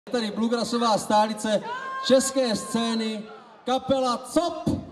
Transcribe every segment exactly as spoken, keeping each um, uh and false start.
Tady bluegrassová stálice české scény, kapela C O P.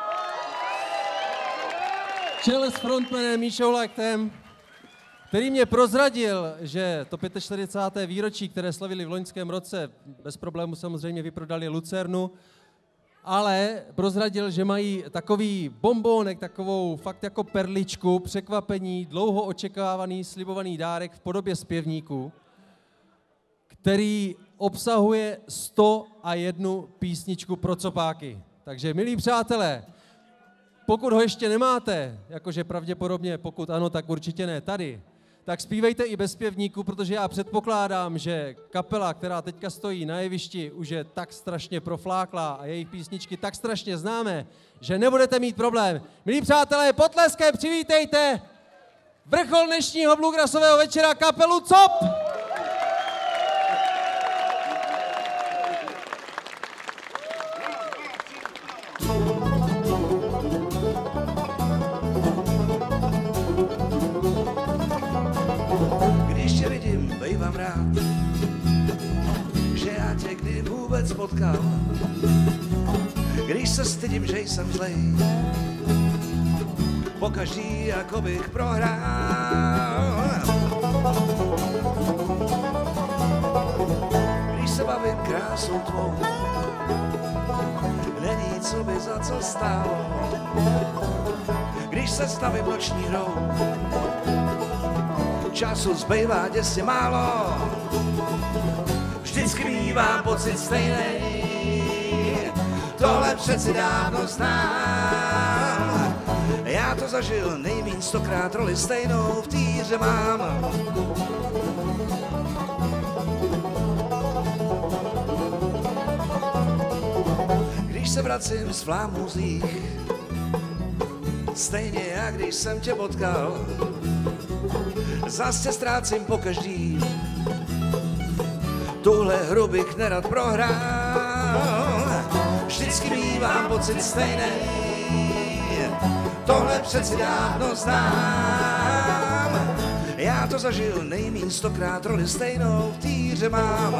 Čele s frontmanem Míšou Lachtem, který mě prozradil, že to čtyřicáté páté výročí, které slavili v loňském roce, bez problému samozřejmě vyprodali Lucernu, ale prozradil, že mají takový bombónek, takovou fakt jako perličku, překvapení, dlouho očekávaný, slibovaný dárek v podobě zpěvníku, který obsahuje sto a jednu písničku pro copáky. Takže, milí přátelé, pokud ho ještě nemáte, jakože pravděpodobně, pokud ano, tak určitě ne tady, tak zpívejte i bez zpěvníku, protože já předpokládám, že kapela, která teďka stojí na jevišti, už je tak strašně profláklá a jejich písničky tak strašně známé, že nebudete mít problém. Milí přátelé, potleskem přivítejte vrchol dnešního bluegrassového večera, kapelu C O P! Když tě vidím, bejvám rád, že já tě kdy vůbec potkal. Když se stydím, že jsem zlej, pokaždý jako bych prohrál. Když se bavím krásou tvou, není co by za co stálo. Když se stavím noční hrou, času zbývá děsně málo. Vždycky mívám pocit stejnej, tohle přeci dávno znám. Já to zažil nejmíň stokrát, roli stejnou v týře mám. Když se vracím z vlámů zlých, stejně jak když jsem tě potkal, zas tě ztrácím pokaždý, tuhle hru bych nerad prohrál. Vždycky mívám pocit stejnej, tohle přeci dávno znám. Já to zažil nejmíň stokrát, roli stejnou v týře mám.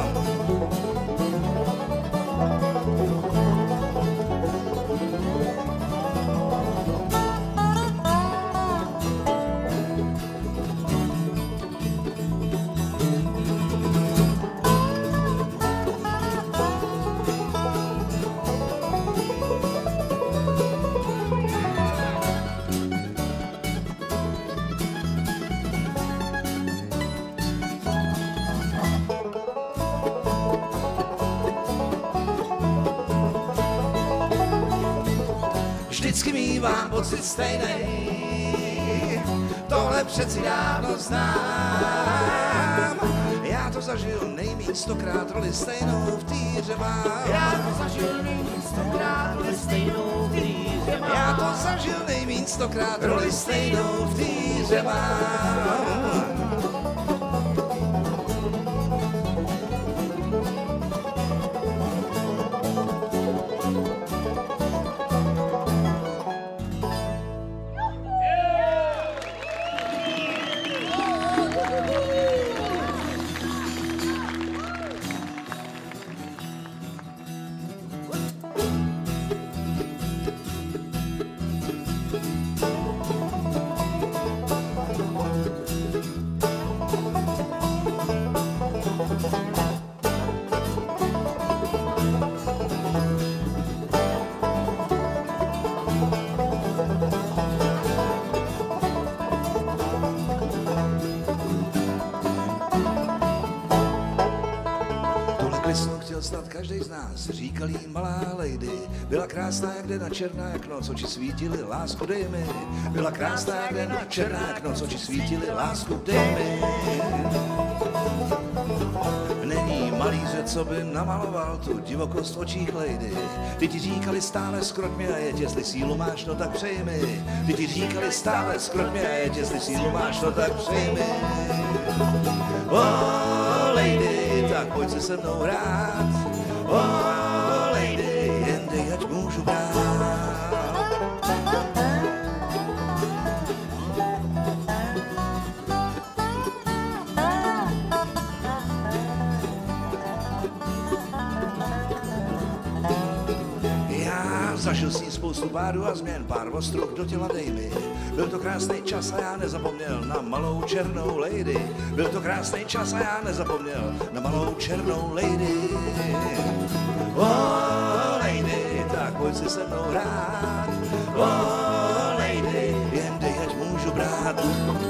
Vždycky mívám pocit stejnej, tohle přeci dávno znám. Já to zažil nejmíň stokrát, roli stejnou v týře mám. Já to zažil nejmíň stokrát, roli stejnou v týře mám. Já to zažil nejmíň stokrát, roli stejnou v týře mám. Chtěl snad každý z nás, říkal jí malá lady. Byla krásná jak den a černá jak noc, oči svítily, lásku dej mi. Byla krásná jak den a černá jak noc, oči svítily, lásku dej mi. Není malíře, co by namaloval tu divokost v očích lady. Ty ti říkali stále skroť mi a jeď, jestli sílu máš, no tak přeji mi. Ty ti říkali stále skroť mi a jeď, jestli sílu máš, no tak přeji mi. Oh, lady, tak pojď se se mnou hrát. Oh, lady, jen dej, ať můžu brát. Zažil si spoustu pádů a změn, pár ostruh do těla dej mi. Byl to krásný čas a já nezapomněl na malou černou lady. Byl to krásný čas a já nezapomněl na malou černou lady. Oh, lady, tak pojď si se mnou hrát. Oh, lady, jen dej, ať můžu brát.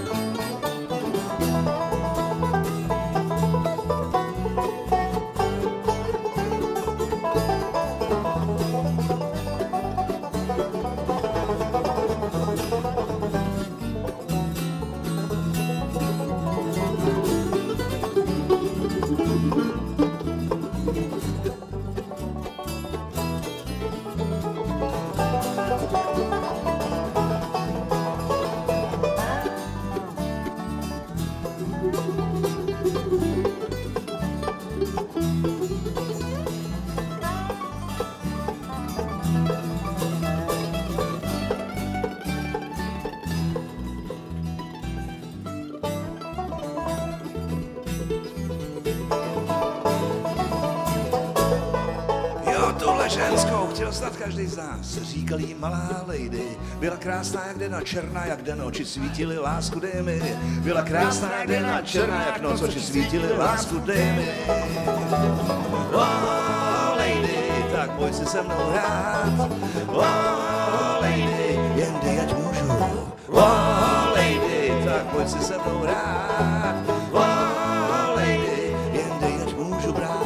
Ženskou chtěl snad každý z nás, říkal jí malá lady. Byla krásná jak den a černá jak den, oči svítily, lásku dej mi. Byla krásná jak den a černá jak noc, oči svítily, lásku dej mi. Oh, lady, tak pojď si se mnou hrát. Oh, lady, jen dej, ať můžu. Oh, lady, tak pojď si se mnou hrát. Oh, lady, jen dej, ať můžu brát.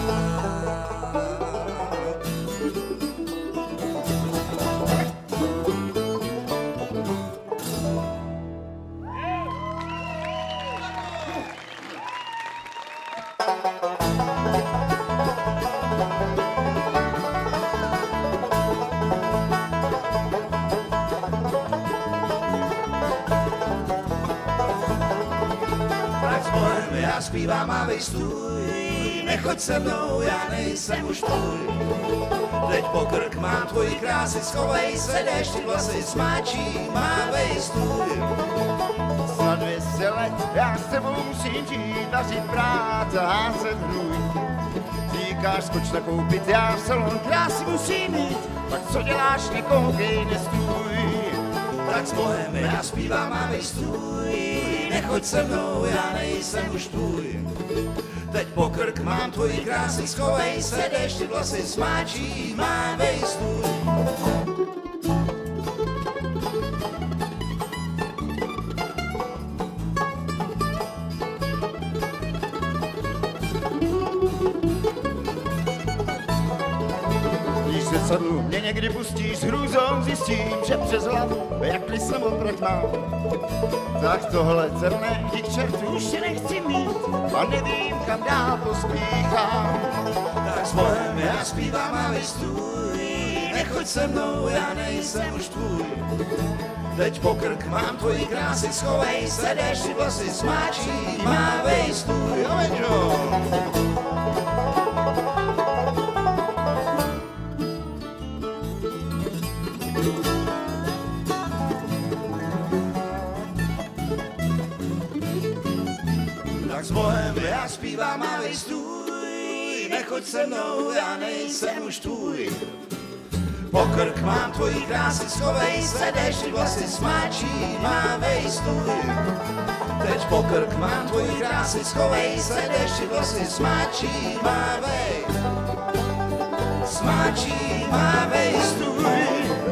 Zpívám a vejstůj, nechoď se mnou, já nejsem už tvůj. Teď po krk mám tvoji krásy, schovej se, dešti vlasy smáčí, má vejstůj. Za dvě stě let já s tebou musím žít, vařit, brát a házet hnůj. Říkáš, skoč nakoupit, já v salon krásy musím mít, tak co děláš, nekoukej, nestůj. Tak s Bohem já zpívám a vejstůj, nechoď se mnou, já nejsem už tvůj. Teď po krk mám tvoji krásy, schovej se, dešti vlasy smáčí, má vejstůj. Když se sedlu mě někdy pustíš, s hrůzou zjistím, že přes hlavu, jak lisem oprať mám. Tak tohle cerné, dík čertu už tě nechci mít a nevím, kam dál pospíchám. Tak s Bohem já zpívám a vejstůj, nechoď se mnou, já nejsem už tvůj. Teď po krk mám tvoji krásy, schovej se, dešti vlasy smáčí, má vejstůj. Tak s Bohem já zpívám a vejstůj, nechoď se mnou, já nejsem už tvůj. Po krk mám tvoji krásy, schovej se, dešti vlasy smáčí, má vejstůj. Teď po krk mám tvoji krásy, schovej se, dešti vlasy smáčí, má vej. Smáčí, má vejstůj.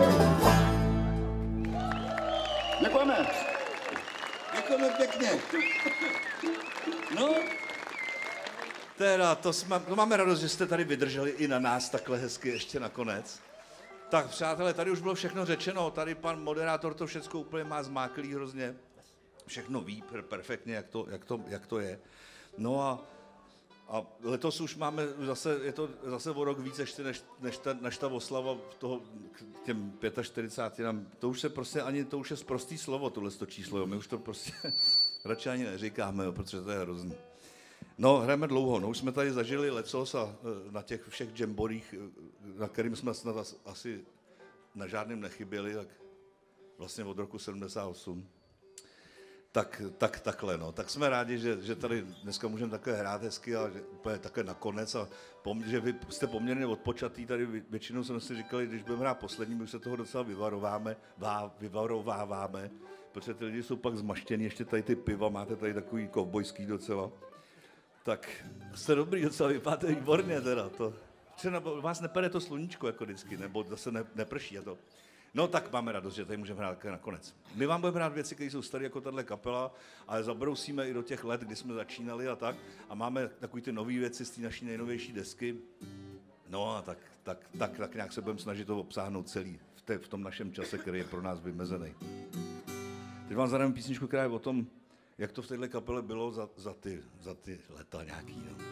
Děkujeme. Děkujeme pěkně. No, teda, to, jsme, to máme radost, že jste tady vydrželi i na nás takhle hezky ještě nakonec. Tak přátelé, tady už bylo všechno řečeno, tady pan moderátor to všechno úplně má zmáklý hrozně. Všechno ví per, perfektně, jak to, jak, to, jak to je. No a, a letos už máme zase, je to zase o rok víc ještě než, než, ta, než ta oslava toho k těm čtyřicáti pěti. To už se prostě ani, to už je sprostý slovo, tohle to číslo, jo. My už to prostě radši ani neříkáme, jo, protože to je hrozný. No, hrajeme dlouho, no, už jsme tady zažili lecos a na těch všech jamborích, na kterým jsme snad asi na žádném nechyběli, tak vlastně od roku sedmdesát osm. Tak, tak takhle, no. Tak jsme rádi, že, že tady dneska můžeme takhle hrát hezky a že úplně takhle nakonec a pom, že vy jste poměrně odpočatý, tady většinou jsme si říkali, když budeme hrát poslední, my už se toho docela vyvarováme, vá, vyvarováváme, protože ty lidi jsou pak zmaštění, ještě tady ty piva, máte tady takový kovbojský docela. Tak jste dobrý, docela vypadáte výborně teda, to. Třeba vás nepere to sluníčko jako vždycky, nebo zase ne, neprší a to. No tak máme radost, že tady můžeme hrát nakonec. My vám budeme hrát věci, které jsou staré jako tahle kapela, ale zabrousíme i do těch let, kdy jsme začínali a tak. A máme takový ty nové věci z té naší nejnovější desky. No a tak, tak, tak, tak nějak se budeme snažit to obsáhnout celý v, té, v tom našem čase, který je pro nás vymezený. Teď vám zadám písničku, která je o tom, jak to v téhle kapele bylo za, za, ty, za ty leta nějaký. No.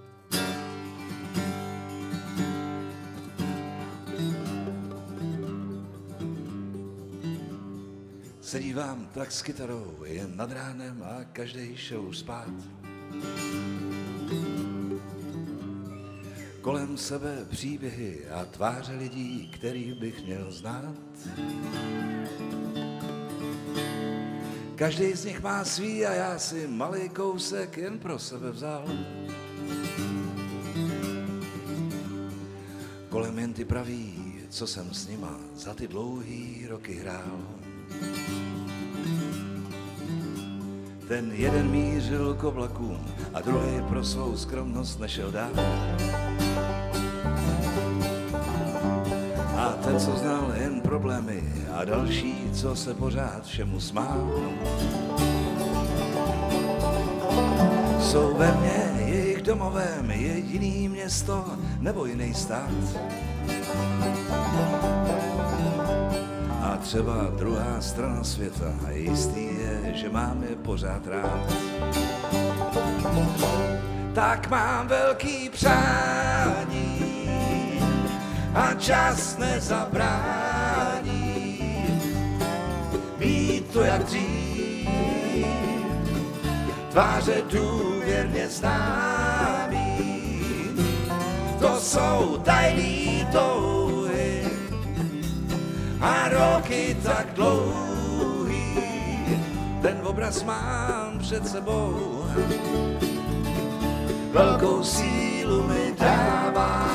Sedí vám tak s kytarou jen nad ránem a každej šel už spát. Kolem sebe příběhy a tváře lidí, který bych měl znát. Každý z nich má svý a já si malý kousek jen pro sebe vzal. Kolem jen ty praví, co jsem s nima za ty dlouhý roky hrál. Ten jeden mířil k oblakům a druhý pro svou skromnost nešel dál. A ten, co znal jen problémy a další, co se pořád všemu smál. Jsou ve mně jejich domovem jediný město nebo jiný stát. A třeba druhá strana světa a jistý je, že mám je pořád rád. Tak mám velký přání a čas nezabrání mít to jak dřív, tváře důvěrně známý. To jsou tajný touhy a roky tak dlouhý, ten obraz mám před sebou, velkou sílu mi dává.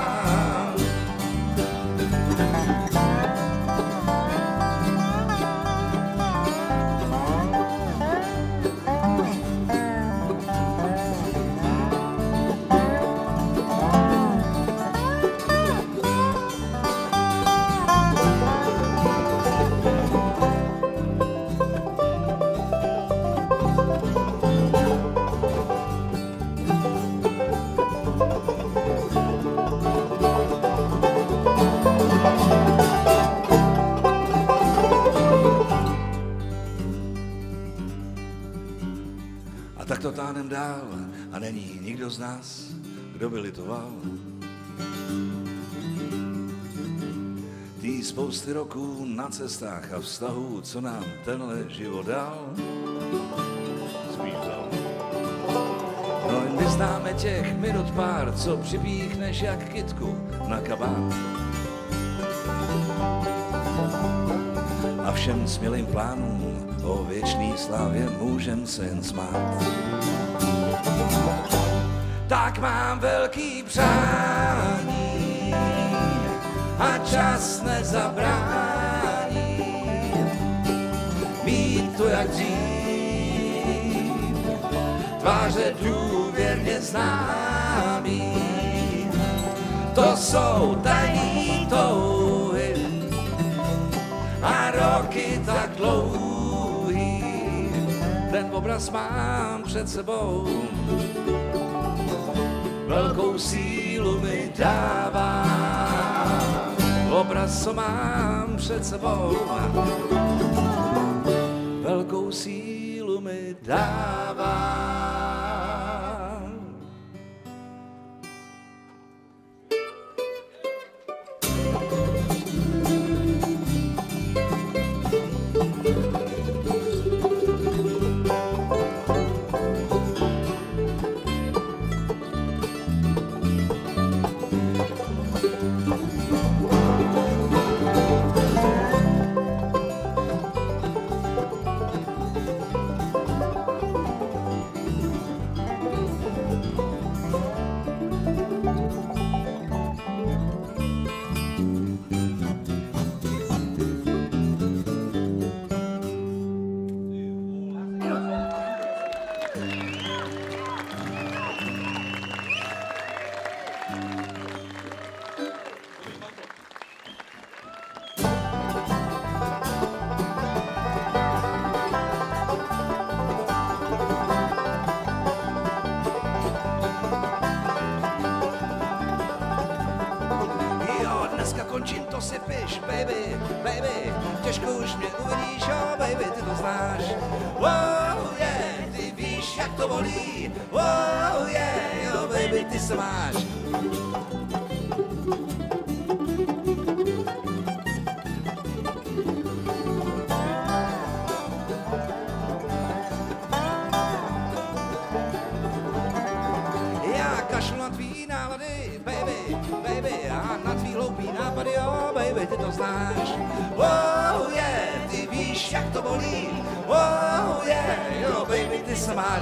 Tak to táhnem dál a není nikdo z nás, kdo by litoval. Tý spousty roků na cestách a vztahů, co nám tenhle život dal. Spíš dal. No jen vyznáme těch minut pár, co připíchneš jak kytku na kabát. A všem smělým plánům o věčný slávě můžem se jen smát. Tak mám velký přání a čas nezabrání mít to jak dřív, tváře důvěrně známý. To jsou tajný touhy a roky tak dlouhý, ten obraz mám před sebou, velkou sílu mi dává. Obraz, co mám před sebou, velkou sílu mi dává. Končím, to si piš, baby, baby, těžko už mě uvidíš, jo, baby, ty to znáš. Wow, yeah, ty víš, jak to bolí, wow, yeah, jo, baby, ty se máš. Já kašlu na tvý nálady, baby, baby, a na tvý hloupý nápady, jo, baby, ty to znáš. Wow, yeah, ty víš, jak to bolí, wow, yeah, jo, baby, ty se máš.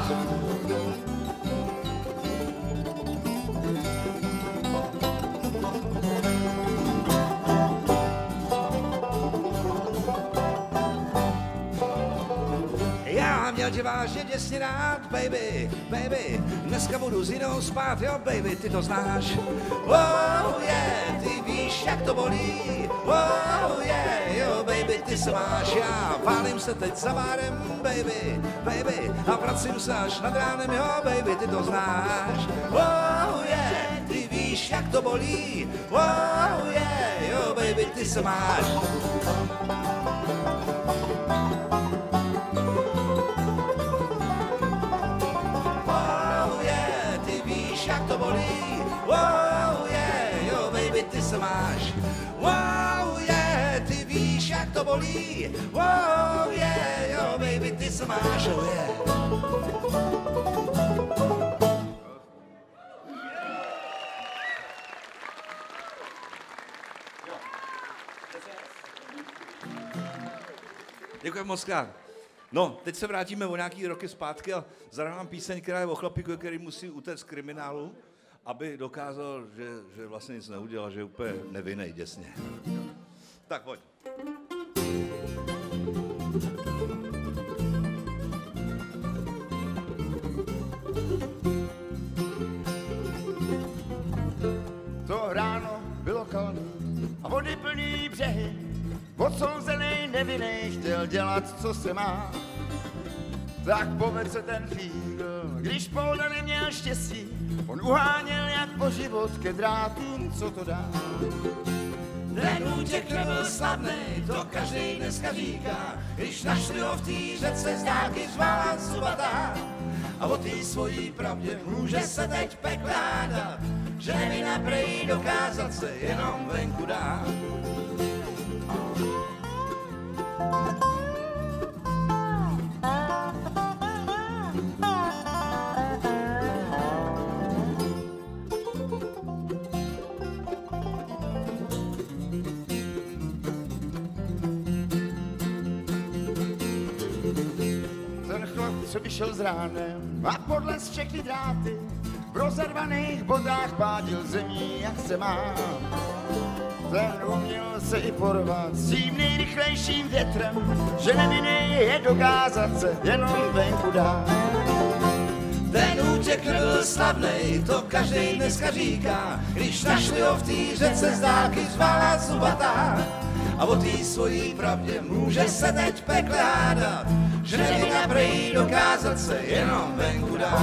Já měl tě vážně děsně rád, baby, baby, dneska budu s jinou spát, jo, baby, ty to znáš. Wow, yeah, ty víš, jak to bolí, wow, yeah, jo, baby, ty se máš. Já válím se teď za bárem, baby, baby, a vracím se až nad ránem, jo, baby, ty to znáš. Wow, yeah, ty víš, jak to bolí, wow, yeah, jo, baby, ty se máš. Jak to bolí, wow, yeah, jo, baby, ty se máš. Wow, yeah, ty víš, jak to bolí, wow, yeah, jo, baby, ty se máš, oh yeah. Děkuji moc krát. No, teď se vrátíme o nějaký roky zpátky a zahrávám píseň, která je o chlapíku, který musí utéct z kriminálu, aby dokázal, že, že vlastně nic neudělal, že je úplně nevinnej, děsně. Tak pojď. To ráno bylo kalný a vody plný břehy. Odsouzený nevinnej chtěl dělat, co se má. Tak povedl se ten fígl, když Polda neměl štěstí. On uháněl jak po život ke drátům, co to dá. Ten útěk nebyl slavnej, to každej dneska říká. Když našli ho v té řece z dálky řvala zubatá. A o té svojí pravdě může se teď pekle hádat, že nevina prej dokázat se jenom venku dá. Co vyšel z ránem a podle všechny dráty v rozervaných bodách pádil zemí, jak se má. Ten uměl se i porvat s tím nejrychlejším větrem, že nevinnej je dokázat se jenom venku dá. Ten útěk nebyl slavnej, to každej dneska říká. Když našli ho v té řece z dálky řvala zubatá. A o té svojí pravdě může se teď pekle hádat, že nevina prej dokázat se jenom venku dá.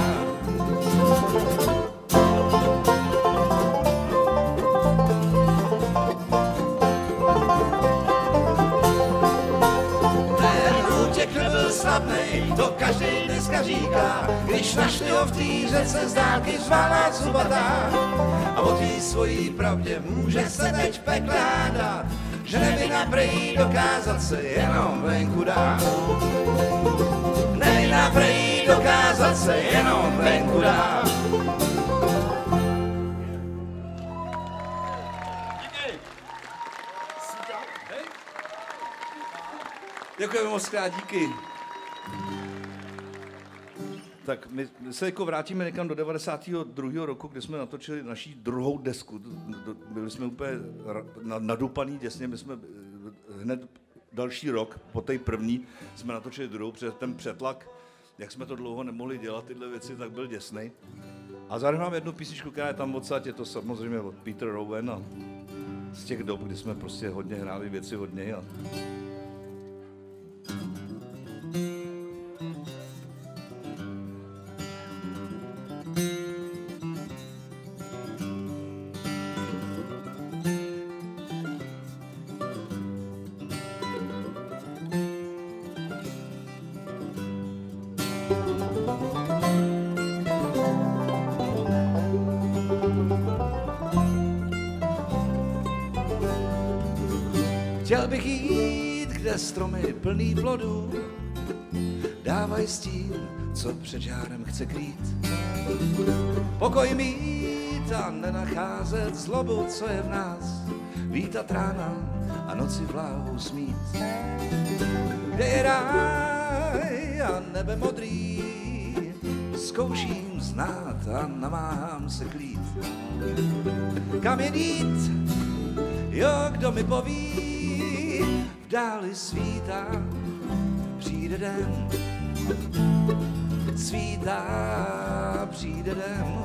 Ten útěk nebyl slavnej, to každej dneska říká. Když našli ho v té řece z dálky řvala zubatá. A o té svojí pravdě může se teď pekle hádat, že nevina prej dokázat se jenom venku dá. Nevina prej dokázat se jenom venku dá. Děkujeme moc krát, díky. Tak my se jako vrátíme někam do devadesátého druhého roku, kde jsme natočili naší druhou desku. Byli jsme úplně nadupaný děsně, my jsme hned další rok, po té první, jsme natočili druhou, protože ten přetlak, jak jsme to dlouho nemohli dělat, tyhle věci, tak byl děsnej. A zároveň mám jednu písničku, která je tam odsaď, je to samozřejmě od Peter Rowan a z těch dob, kdy jsme prostě hodně hráli věci od něj. A... Chtěl bych jít, kde stromy plný plodů dávají stín, co před žárem chce krýt. Pokoj mít a nenacházet zlobu, co je v nás, vítat rána a noci vláhu smít. Kde je ráj a nebe modrý, zkouším znát a namáhám se klít. Kam je jít, jo, kdo mi poví, v dáli svítá, přijde den, svítá, přijde den.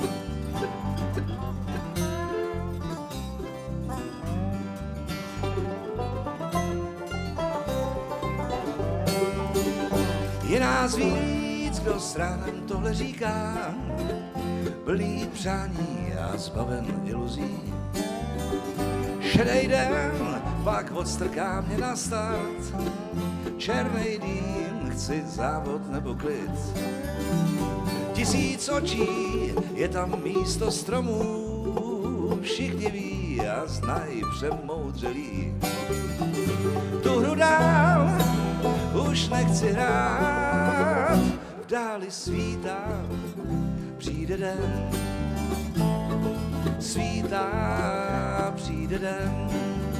Je nás víc, kdo s ránem tohle říká, plný přání a zbaven iluzí. Šedej den, pak odstrká mě na start, černej dým, chci závod nebo klid. Tisíc očí, je tam místo stromů, všichni ví a znají přemoudřelí. Tu hru dál, už nechci hrát, v dáli svítá, přijde den, svítá, přijde den.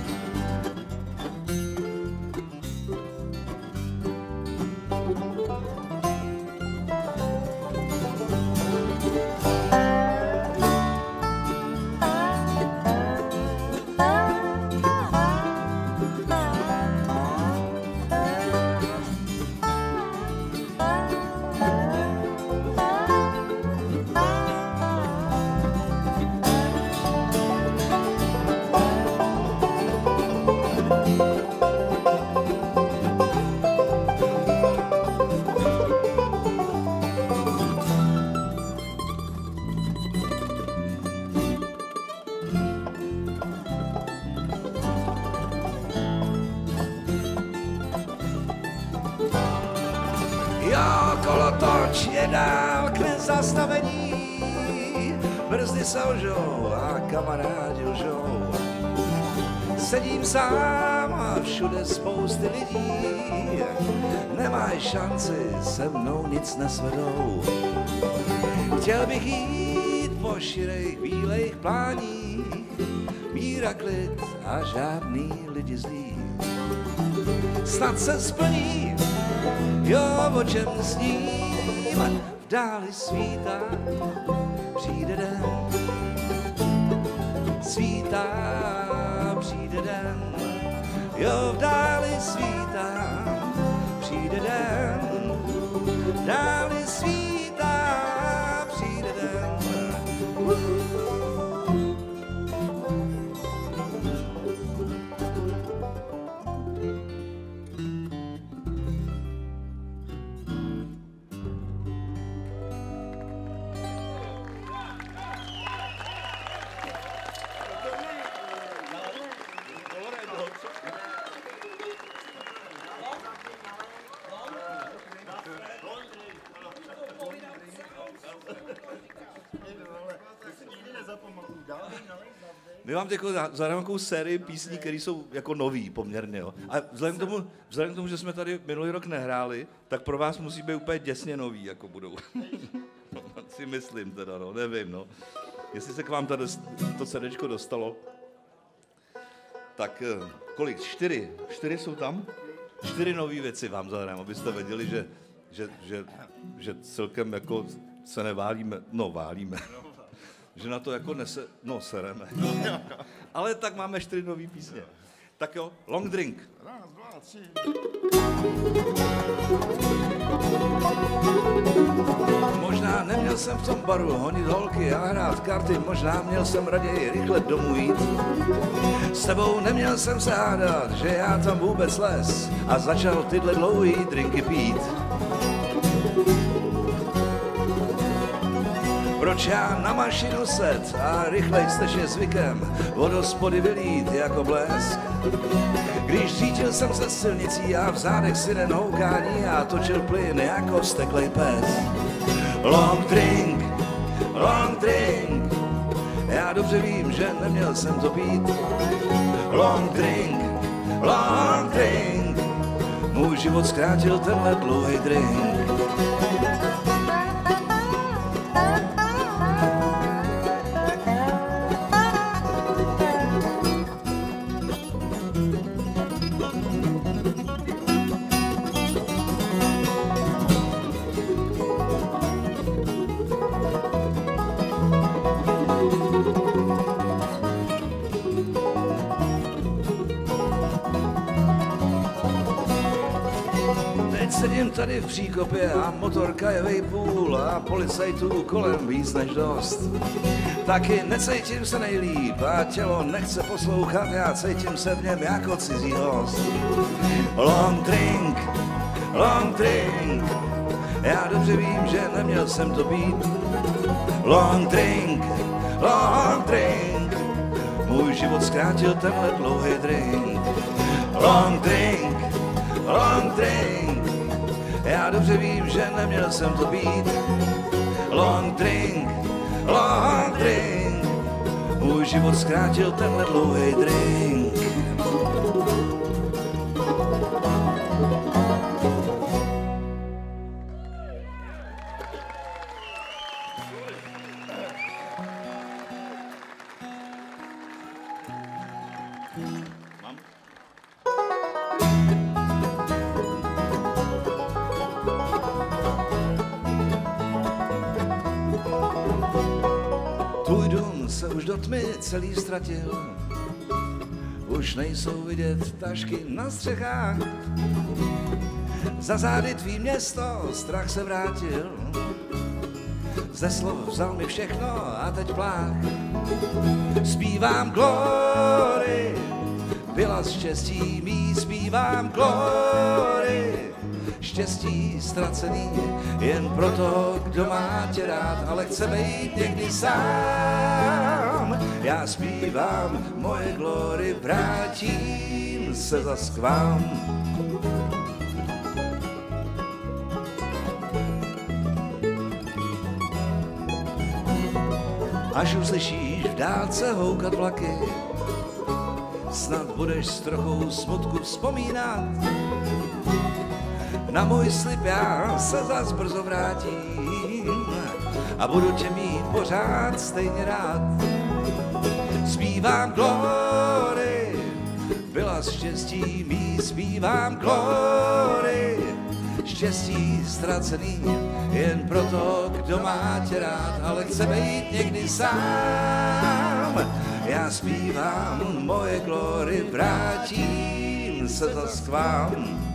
Kolotoč je dál k nezastavení, brzdy selžou a kamarádi lžou. Sedím sám a všude spousty lidí, nemají šanci, se mnou nic nesvedou. Chtěl bych jít po širých bílejch pláních, míra klid a žádný lidi zlí. Snad se splní, jo, o čem sním, v dáli svítá, přijde den, svítá, přijde den, jo, v dáli svítá, přijde den, v dáli svítá, přijde den. My vám jako zahrajeme takovou sérii písní, které jsou jako nový poměrně. Jo. A vzhledem k, tomu, vzhledem k tomu, že jsme tady minulý rok nehráli, tak pro vás musí být úplně děsně nový, jako budou. Si myslím teda, no, nevím, no. Jestli se k vám tady to CDčko dostalo, tak kolik? Čtyři? Čtyři jsou tam? Čtyři nový věci vám zahrajeme, abyste věděli, že, že, že, že celkem jako se neválíme, no válíme. Že na to jako nese, no sereme. Ale tak máme čtyři nový písně. Tak jo, long drink. Raz, dva, tři. Možná neměl jsem v tom baru honit holky a hrát karty, možná měl jsem raději rychle domů jít. S tebou neměl jsem se hádat, že já tam vůbec les a začal tyhle dlouhý drinky pít. Proč já na mašinu set a rychlej než je zvykem od hospody vylít jako blesk. Když řídil jsem se silnicí a v zádech siren houkání a točil plyn jako steklej pes. Long drink, long drink, já dobře vím, že neměl jsem to pít. Long drink, long drink, můj život zkrátil tenhle dlouhý drink. Sedím tady v příkopě a motorka je vejpůl a policajtů kolem víc než dost. Taky necítím se nejlíp a tělo nechce poslouchat, já cítím se v něm jako cizí host. Long drink, long drink, já dobře vím, že neměl jsem to být. Long drink, long drink, můj život zkrátil tenhle dlouhý drink. Long drink, long drink, já dobře vím, že neměl jsem to být. Long drink, long drink, můj život zkrátil tenhle dlouhý drink. Tvůj dům se už do tmy celý ztratil, už nejsou vidět tašky na střechách. Za zády tvý město strach se vrátil, ze slov vzal mi všechno a teď plách. Zpívám glory, byla z štěstí mý, zpívám glory. Štěstí ztracený jen pro toho, kdo má tě rád, ale chce být někdy sám. Já zpívám moje glory, vrátím se zas k vám. Až uslyšíš v dálce houkat vlaky, snad budeš s trochou smutku vzpomínat. Na můj slib já se zas brzo vrátím a budu tě mít pořád stejně rád. Zpívám glory, byla z štěstí mý, zpívám glory. Štěstí ztracený jen proto, kdo má tě rád, ale chce být někdy sám. Já zpívám moje glory, vrátím se zas k vám.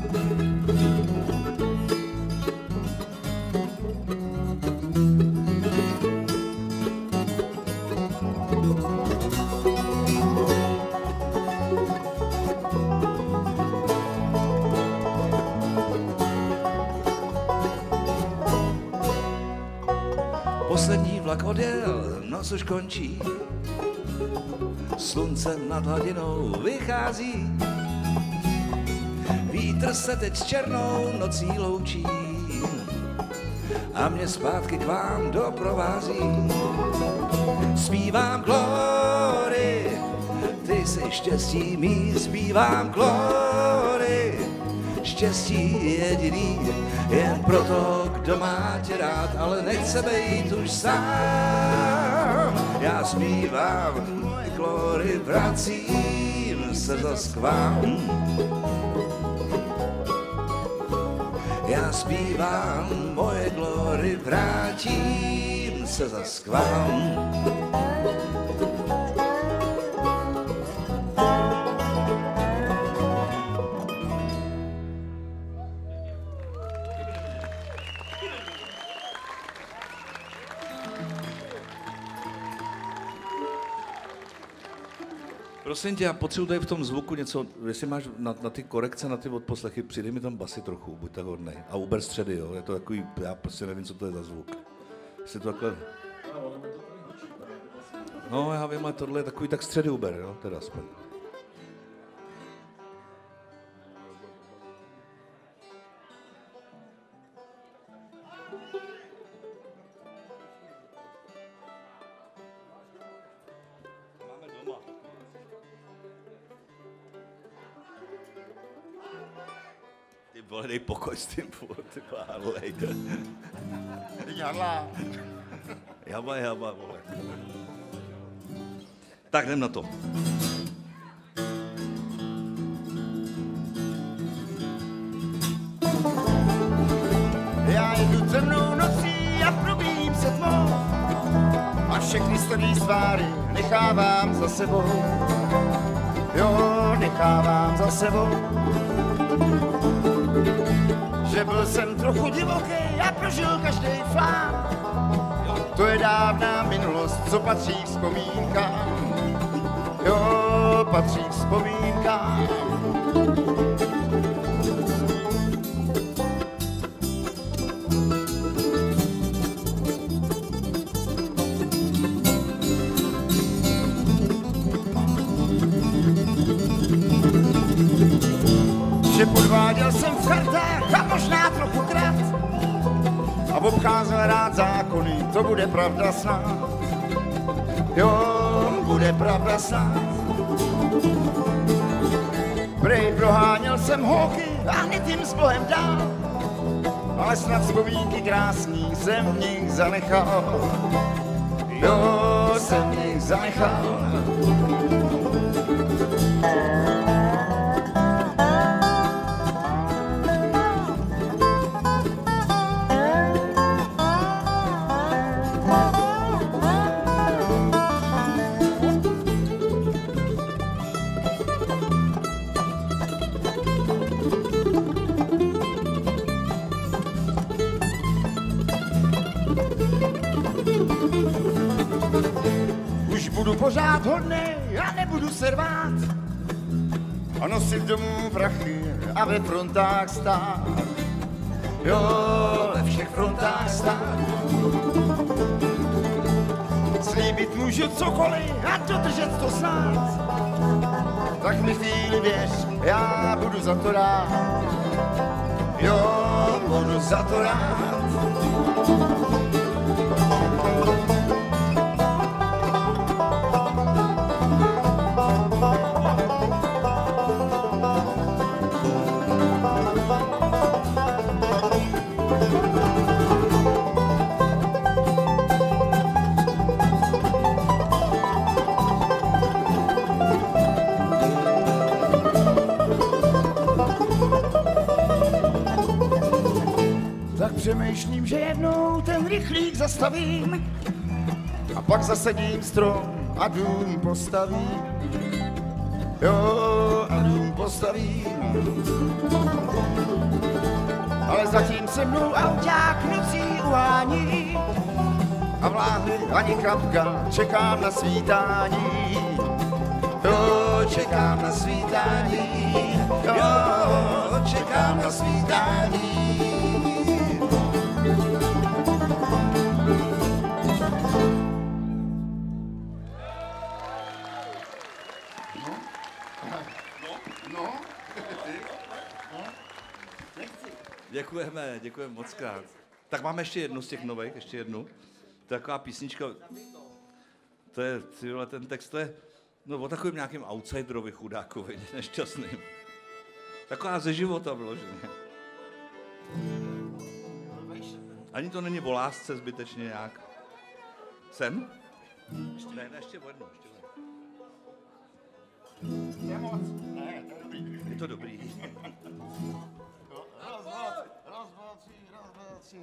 Poslední vlak odjel, noc už končí, slunce nad hladinou vychází. Vítr se teď s černou nocí loučí a mě zpátky k vám doprovází. Zpívám glory, ty jsi štěstí mý, zpívám glory. Štěstí jediný jen pro to, kdo má tě rád, ale nechce být už sám. Já zpívám moje glory, vracím se zas k vám. Já zpívám moje glory, vrátím se zas k vám. Prosím tě, já potřebuji tady v tom zvuku něco, jestli máš na, na ty korekce, na ty odposlechy, přidej mi tam basy trochu, buď tak hodnej. A uber středy, jo, je to takový, já prostě nevím, co to je za zvuk. Jestli to takhle... No, já vím, ale tohle je takový tak středy uber, jo, teda aspoň. Ty vole, dej pokoj s tím furt, ty párlej. Jarla. Jaba, jaba, vole. Tak jdem na to. Já jedu temnou nocí a probím se tmou a všechny starý sváry nechávám za sebou. Jo, nechávám za sebou. Že byl jsem trochu divoký a prožil každý flám. To je dávná minulost, co patří k vzpomínkám. Jo, patří k vzpomínkám. Že podváděl jsem v kartách a možná trochu krat a obcházel rád zákony, to bude pravda snad. Jo, bude pravda snad. Prej proháněl jsem holky a hned jim s Bohem dál, ale snad vzpomínky krásný jsem v nich zanechal. Jo, jsem v nich zanechal. Budu pořád hodnej a nebudu se rvát a nosit domů prachy a ve frontách stát. Jo, ve všech frontách stát. Slíbit můžu cokoliv a dodržet to snad. Tak mi chvíli věř, já budu za to rád. Jo, budu za to rád. Přemýšlím, že jednou ten rychlík zastavím a pak zasadím strom a dům postavím. Jo, a dům postavím. Ale zatím se mnou auták nocí uhání a vláhy ani kapka, čekám na svítání. Jo, čekám na svítání. Jo, čekám na svítání. Děkujeme, děkujeme moc krát. Tak máme ještě jednu z těch nových, ještě jednu. To je taková písnička, to je, tyhle, ten text, to je, no o takovým nějakým outsiderovi chudákovi, nešťastným. Taková ze života vloženě. Ani to není o lásce zbytečně nějak. Sem? Ne, ne, ještě o jednu, ještě o jednu. Je moc. Ne, to je dobrý. Je to dobrý. Raz, dva, raz, dva, tři, raz, dva, tři.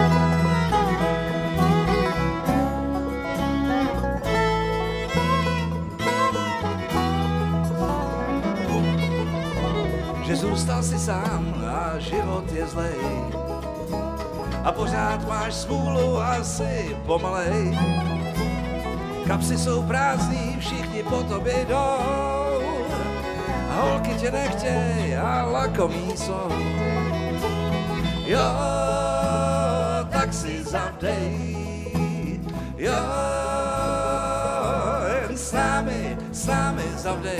Že zůstal si sám a život je zlej a pořád máš smůlu a jsi pomalej. Kapsy jsou prázdný, všichni po tobě jdou. holky tě nechtěj a lakomý jsou. Jo, tak si zavdej, jo, jen s námi, s námi zavdej.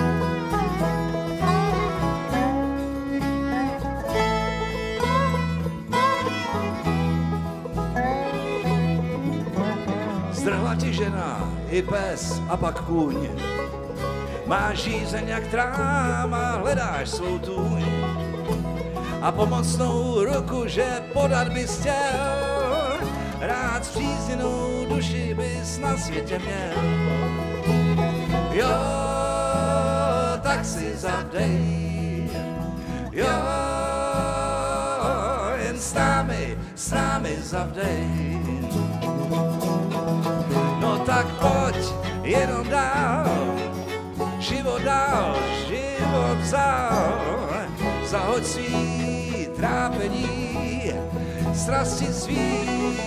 Zdrhla ti žena i pes a pak kůň, máš žízeň jak trám a hledáš svou tůň. A pomocnou ruku, že podat bys chtěl, rád zpřízněnou duši bys na světě měl. Jo, tak si zavdej, jo, jen s námi, s námi zavdej. No tak pojď jenom dál, život dál, život vzal, zahoď svý trápení, strasti svý.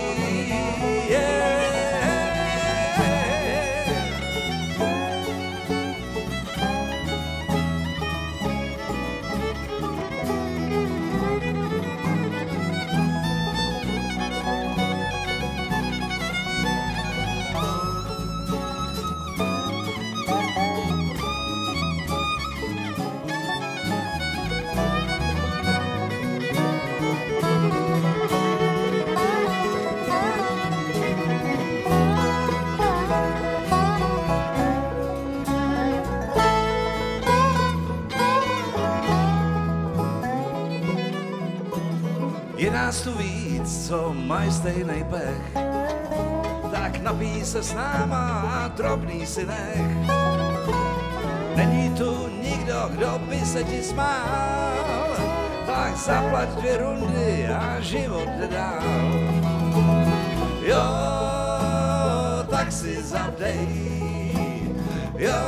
Yeah. Je nás tu víc, co mají stejnej pech, tak napij se s náma a drobný si nech. Není tu nikdo, kdo by se ti smál, tak zaplať dvě rundy a život jde dál. Jo, tak si zavdej, jo,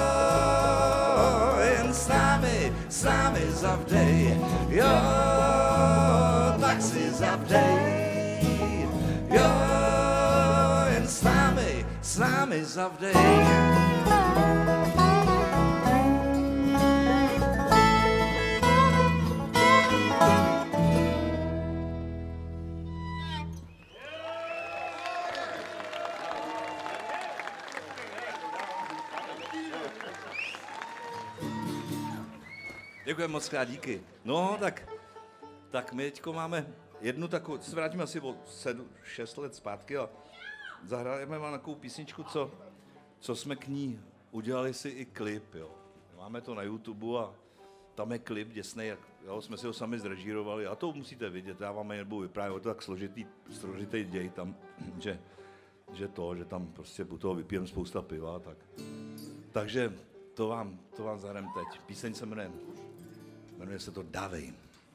jen s námi, s námi zavdej, jo, tak si zavdej, jo, jen s námi, s námi zavdej. Děkujeme moc krát, díky. No, tak, tak my teďko máme jednu takovou, se vrátíme asi o sedm, šest let zpátky a zahrajeme vám takovou písničku, co, co jsme k ní udělali si i klip, jo. Máme to na YouTube a tam je klip děsnej, jak, jo, jsme si ho sami zrežírovali a to musíte vidět, já vám nebudu vyprávět, je to tak složitý, složitý děj tam, že, že to, že tam prostě u toho vypijeme spousta piva, tak. Takže to vám, to vám zahrajeme teď. Píseň se jmenuje, jmenuje se to Dávej.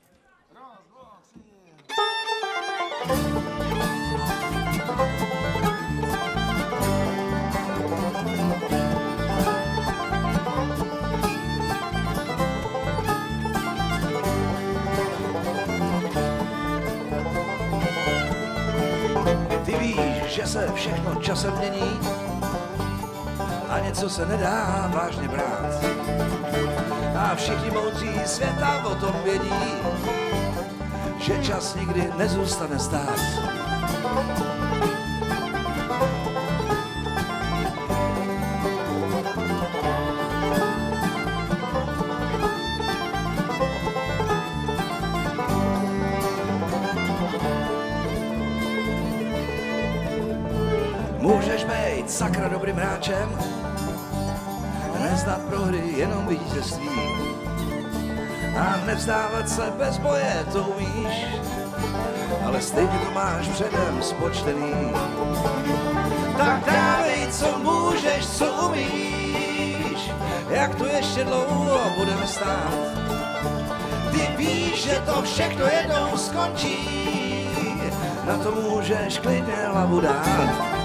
Ty víš, že se všechno časem mění a něco se nedá vážně brát. A všichni moudří světa o tom vědí, že čas nikdy nezůstane stát. Můžeš být sakra dobrým hráčem, neznat prohry, jenom vítězství. A nevzdávat se bez boje, to umíš, ale stejně to máš předem spočtený. Tak dávej, co můžeš, co umíš, jak tu ještě dlouho budeme stát. Ty víš, že to všechno jednou skončí, na to můžeš klidně hlavu dát.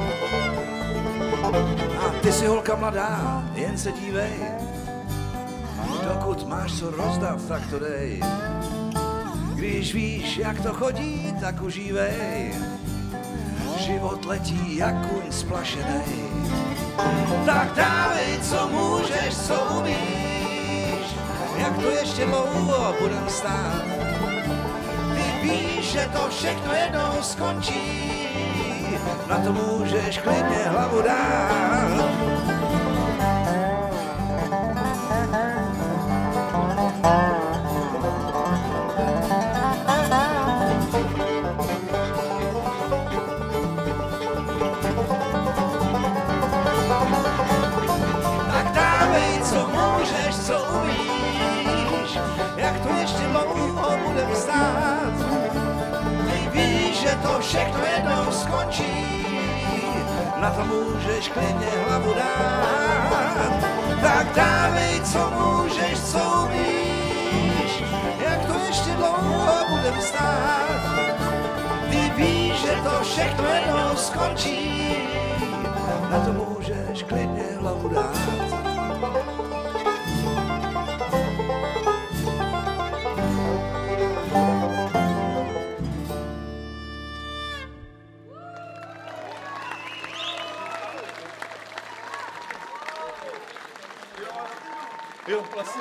Ty jsi holka mladá, jen se dívej, Dokud máš co rozdat, tak to dej. Když víš, jak to chodí, tak užívej. Život letí jak kuň splašenej. Tak dávej, co můžeš, co umíš. Jak to ještě dlouho budem stát. Ty víš, že to všechno jednou skončí. Na to můžeš klidně hlavu dát. Tak dávej, co můžeš, co umíš. Jak to ještě dlouho budem stát. Ty víš, že to všechno jednou skončí. Na to můžeš klidně hlavu dát. Tak dávej, co můžeš, co umíš. Jak to ještě dlouho budem stát. Ty víš, že to všechno jednou skončí. Na to můžeš klidně hlavu dát. Jo, vlastně.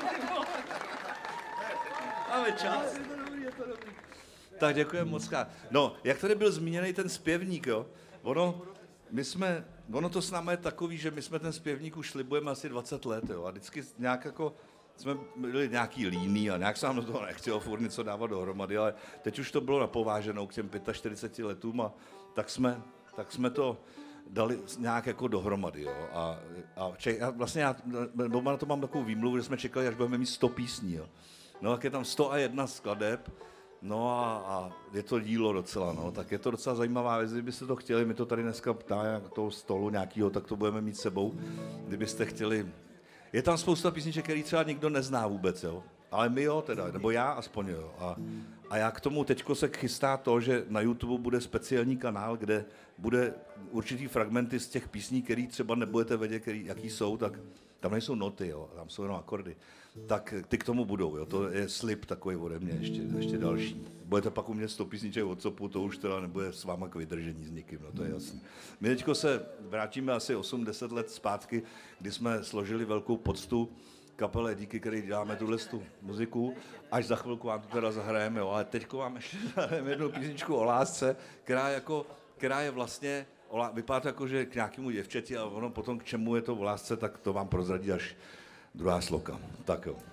Máme čas. Tak děkujeme moc. No, jak tady byl zmíněný ten zpěvník, jo? Ono, my jsme, ono to s námi je takový, že my jsme ten zpěvník už slibujeme asi dvacet let, jo? A vždycky nějak jako jsme byli nějaký líní a nějak se nám do toho nechtělo furt něco dávat dohromady, ale teď už to bylo napováženou k těm čtyřiceti pěti letům a tak jsme, tak jsme to dali nějak jako dohromady, jo, a, a, ček, a vlastně já doma na to mám takovou výmluvu, že jsme čekali, až budeme mít sto písní, jo. No tak je tam sto a jedna skladeb, no a, a je to dílo docela, no, tak je to docela zajímavá věc, kdybyste to chtěli, my to tady dneska ptáme toho stolu nějakýho, tak to budeme mít sebou, kdybyste chtěli. Je tam spousta písniček, který třeba nikdo nezná vůbec, jo, ale my jo teda, nebo já aspoň jo, a, a já k tomu teďko se chystá to, že na YouTube bude speciální kanál, kde bude určitý fragmenty z těch písní, který třeba nebudete vědět, který, jaký jsou, tak tam nejsou noty, jo, tam jsou jenom akordy. Tak ty k tomu budou, jo, to je slib takový ode mě, ještě, ještě další. Budete pak umět sto písniček od copu, to už teda nebude s váma k vydržení s nikým, no to je jasný. My teďko se vrátíme asi osm deset let zpátky, kdy jsme složili velkou poctu kapele, díky které děláme tuhle muziku, až za chvilku vám to teda zahrajeme, jo, ale teďko vám ještě zahrajeme jednu písničku o lásce, která, jako, která je vlastně, vypadá to jako, že k nějakému děvčeti a ono potom k čemu je to o lásce, tak to vám prozradí až druhá sloka. Tak jo.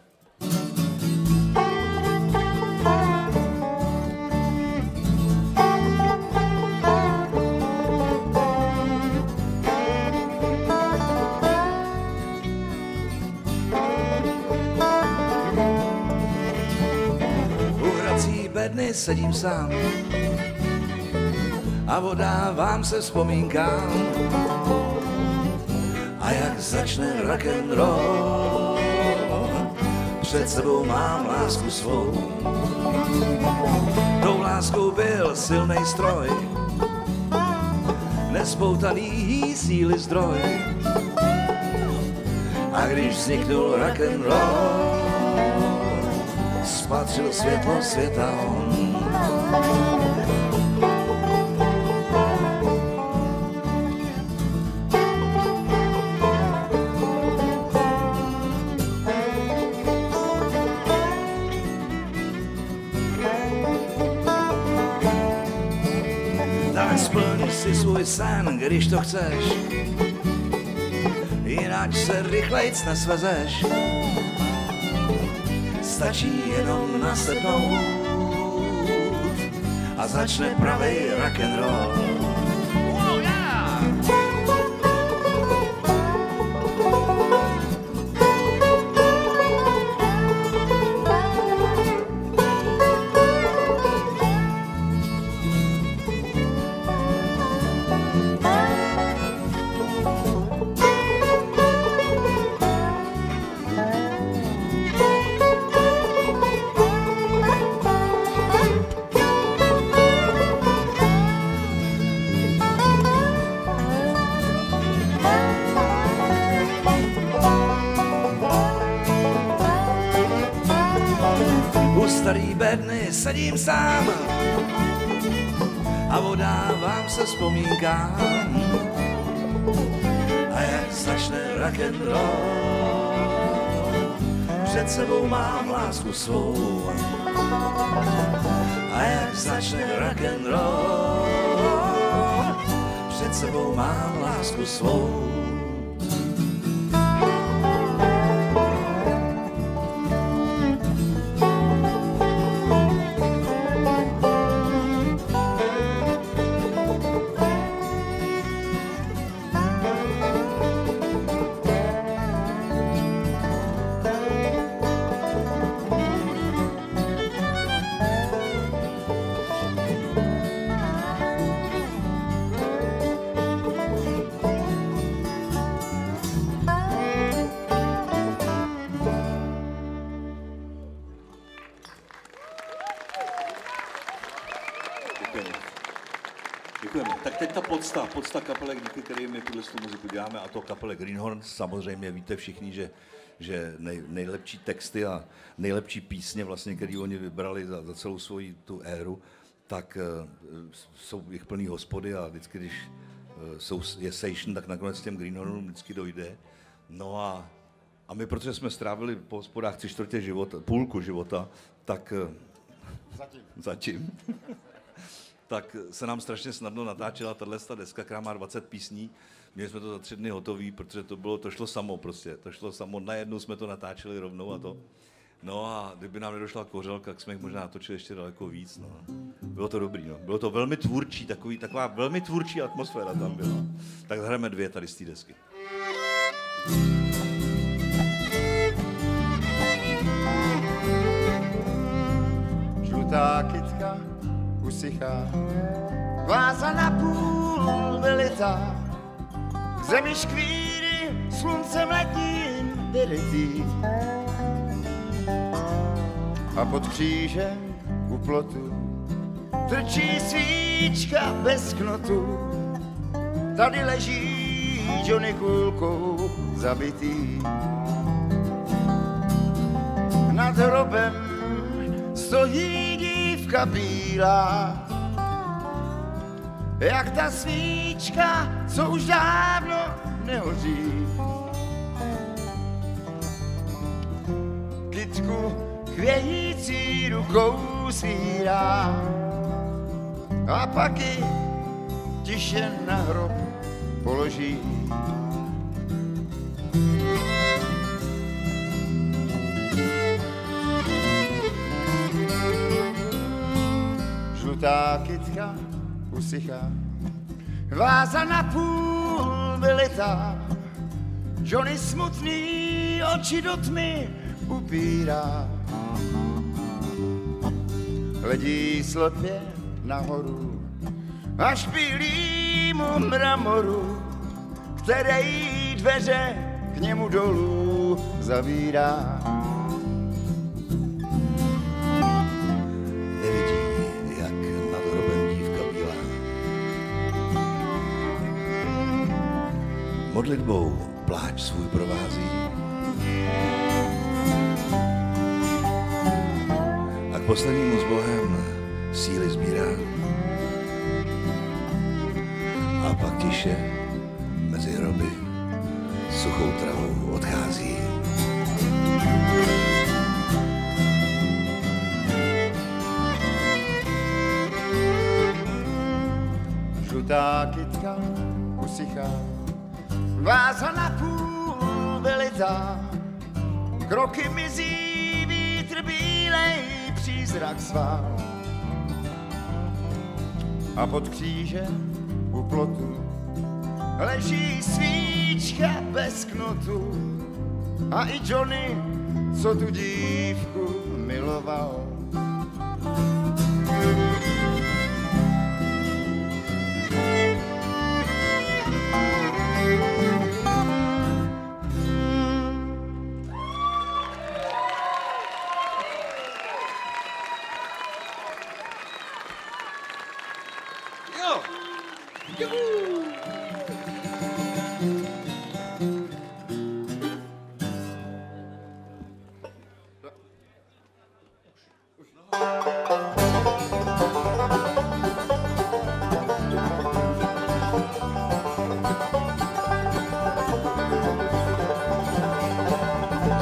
Bedny sedím sám a odávám se vzpomínkám a jak začne rock'n'roll, před sebou mám lásku svou. Tou láskou byl silnej stroj, nespoutaný síly zdroj. A když vzniknul rock'n'roll, spatřil světlo světa on. Tak splň si svůj sen, když to chceš, jinak se rychlejc nesvezeš. Stačí jenom nasednout a začne pravej rock'n'roll. Oh, yeah! tady sedím sám a odávám se vzpomínkám. A jak začne rock'n'roll, před sebou mám lásku svou. A jak začne rock'n'roll, před sebou mám lásku svou. Podsta, podsta kapelek, díky kterým my tuhle muziku děláme, a to kapele Greenhorn. Samozřejmě víte všichni, že, že nej, nejlepší texty a nejlepší písně, vlastně, které oni vybrali za, za celou svoji tu éru, tak uh, jsou jich plný hospody a vždycky, když uh, jsou, je session, tak nakonec těm Greenhornům vždycky dojde. No a, a my, protože jsme strávili po hospodách tři čtvrtě života, půlku života, tak uh, zatím. zatím. tak se nám strašně snadno natáčela tato deska, která má dvacet písní. Měli jsme to za tři dny hotový, protože to bylo, to šlo samo prostě, to šlo samo, najednou jsme to natáčeli rovnou a to. No a kdyby nám nedošla kořelka, tak jsme jich možná natočili ještě daleko víc, no. Bylo to dobrý, no. Bylo to velmi tvůrčí, takový, taková velmi tvůrčí atmosféra tam byla. Tak hrajeme dvě tady z té desky. Žlutá kytka usychá, váza na půl vylitá, k zemi škvíry sluncem letím vyrytý. A pod křížem u plotu trčí svíčka bez knotu. Tady leží Johnny kulkou zabitý. Nad hrobem stojí dívka bílá, jak ta svíčka, co už dávno nehoří. Kytku chvějící rukou svírá a pak ji tiše na hrob položí. Žlutá kytka usychá, váza na půl vylitá, Johnny smutný oči do tmy upírá. Hledí slepě nahoru až bílýmu mramoru, který dveře k němu dolů zavírá. Nevidí, jak nad hrobem dívka bílá modlitbou pláč svůj provází. A k poslednímu s Bohem síly sbírá. A pak tiše mezi hroby suchou travou odchází. Žlutá kytka usychá, váza na půl vylitá, kroky mizí, vítr bílej přízrak svál. A pod křížem u plotu leží svíčka bez knotu a i Johnny, co tu dívku miloval.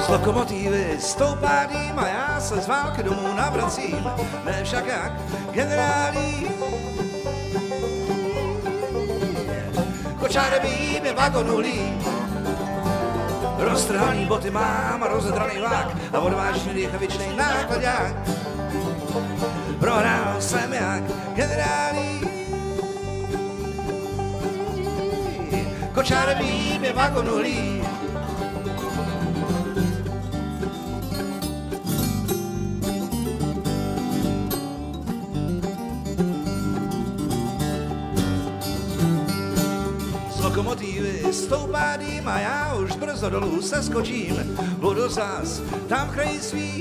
Z lokomotivy stoupá dým a já se z války domů navracím, ne však jak generálí. Kočárem je vagonu líp, roztrhaný boty mám a rozedraný vák a odvážný dýchavičnej nákladák. Prohrál jsem jak generálí. Kočárem je vagonu líp. Lokomotivy stoupá dým a já už brzo dolů se skočím. Budu zas tam kraji svým,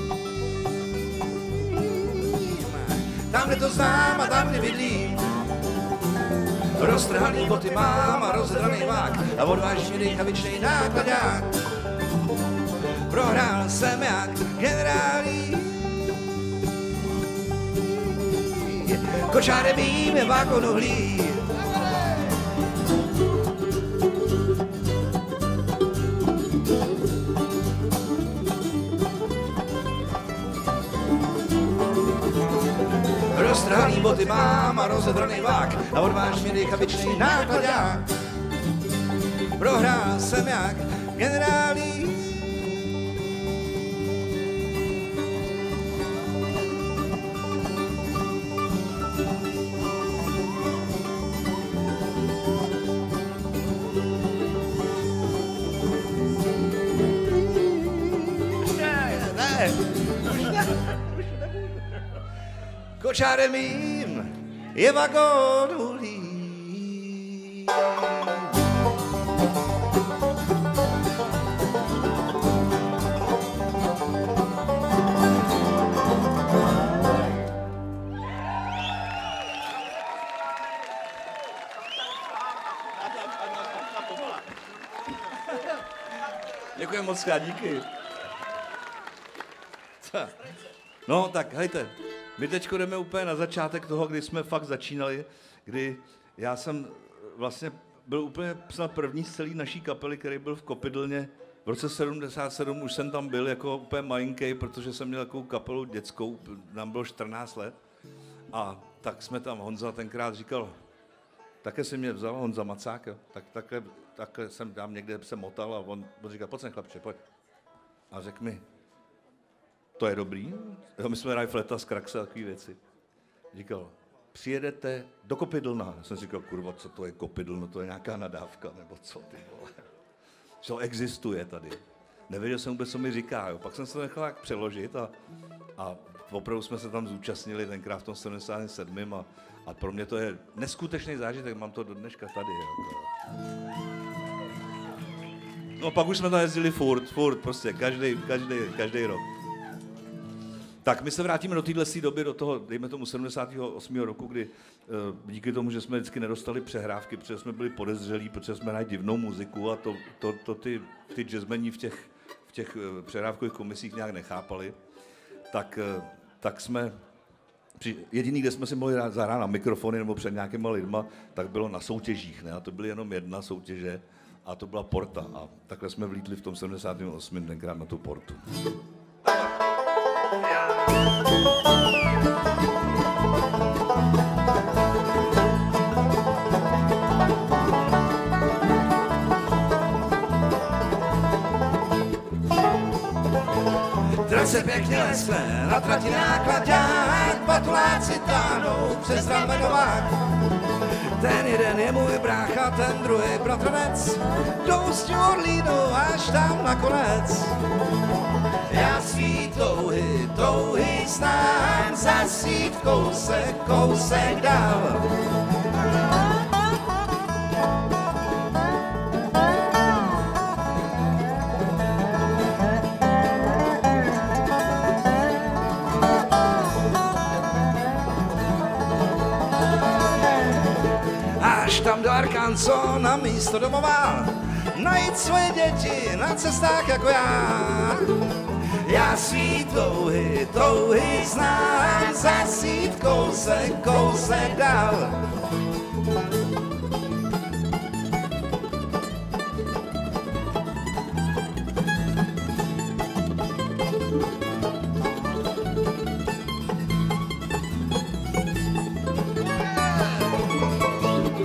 tam, kde to znám a tam, kde bydlím. Roztrhaný boty mám a rozdraný vák a odvážný dýchavičnej nákladák. Prohrál jsem jak generálí. Kočárem je vagonu uhlí. Roztrhaný boty mám a rozedraný vák a odvážný dýchavičnej nákladák. Prohrál jsem jak generálí. Kočárem jim je vagón uhlí. Děkuji moc, díky. No tak, hejte. My teď jdeme úplně na začátek toho, kdy jsme fakt začínali, kdy já jsem vlastně byl úplně snad první z celé naší kapely, který byl v Kopidlně. V roce sedmdesát sedm už jsem tam byl jako úplně malinký, protože jsem měl takovou kapelu dětskou, nám bylo čtrnáct let. A tak jsme tam, Honza tenkrát říkal, také si mě vzal, Honza Macák, jo. Tak, takhle, takhle jsem tam někde se motal a on, on říkal, pojď sem chlapče, pojď. A řekl mi, to je dobrý. Jo, my jsme hráli Fleta z Kraxe a takové věci. Říkal, přijedete do Kopidlna. Já jsem říkal, kurva, co to je Kopidlno, to je nějaká nadávka, nebo co ty vole. Co existuje tady. Nevěděl jsem vůbec, co mi říká. Jo. Pak jsem se to nechal jak přeložit a, a opravdu jsme se tam zúčastnili tenkrát v tom sedmdesátém sedmém A, a pro mě to je neskutečný zážitek, mám to do dneška tady. Jo. No pak už jsme tam jezdili furt, furt, prostě každý, každý, každý rok. Tak my se vrátíme do téhle doby, do toho, dejme tomu sedmdesátého osmého roku, kdy díky tomu, že jsme vždycky nedostali přehrávky, protože jsme byli podezřelí, protože jsme hráli divnou muziku a to, to, to ty, ty jazzmeni v těch, v těch přehrávkových komisích nějak nechápali, tak, tak jsme, jediný, kde jsme si mohli zahrát na mikrofony nebo před nějakýma lidma, tak bylo na soutěžích, ne? A to byly jenom jedna soutěže a to byla Porta a takhle jsme vlítli v tom sedmdesátém osmém tenkrát na tu Portu. Trať se pěkně lesne, na trati nákladňák, batuláci táhnou přes ramenovák. Ten jeden je můj brácha, ten druhý bratranec, jdou s tím Orlínu až tam nakonec. Já svý touhy, touhy znám, zasít kousek, kousek dál. Až tam do Arkansas na místo domova, najít svoje děti na cestách jako já. Já svý touhy, touhy znám, zasít kousek, kousek dál.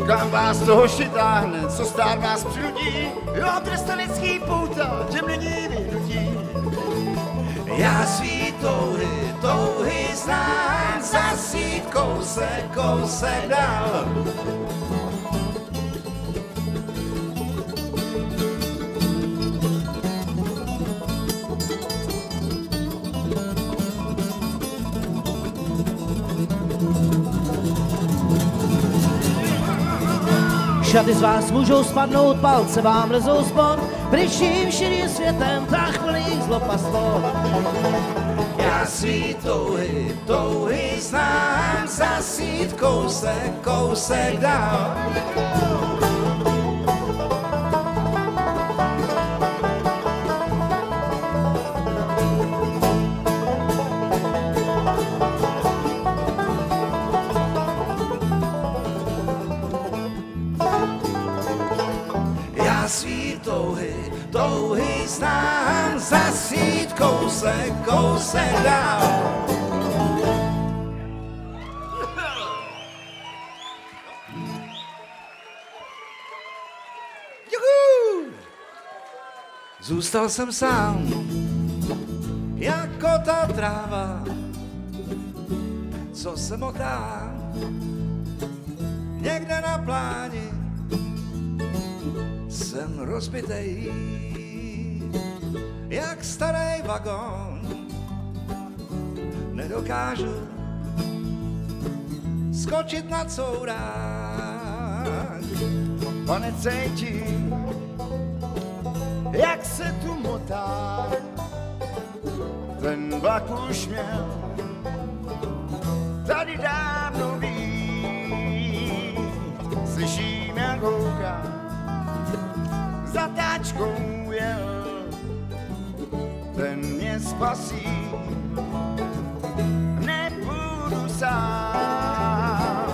kam vás to hoši táhne, co stát vás přinutí, jo, trestanický pouta, těm není vyhnutí. Já svý touhy, touhy znám, zasít kousek, kousek dál. Šaty z vás můžou spadnout, palce vám lezou spod, pryčím širým světem, tak plných zlob a slov. Já svý touhy, touhy znám, zasít kousek, kousek dál. Já svý touhy, touhy znám, zasít kousek, kousek dál. Juhu! Zůstal jsem sám, jako ta tráva, co se motá někde na pláni. Jsem rozbitej, jak starý vagon, nedokážu skočit na courák. Pane, cítím, jak se tu motá, ten vlak už měl tady dávno být. Slyším, jak houká, zatáčkou jel, ten mě spasí, nebudu sám.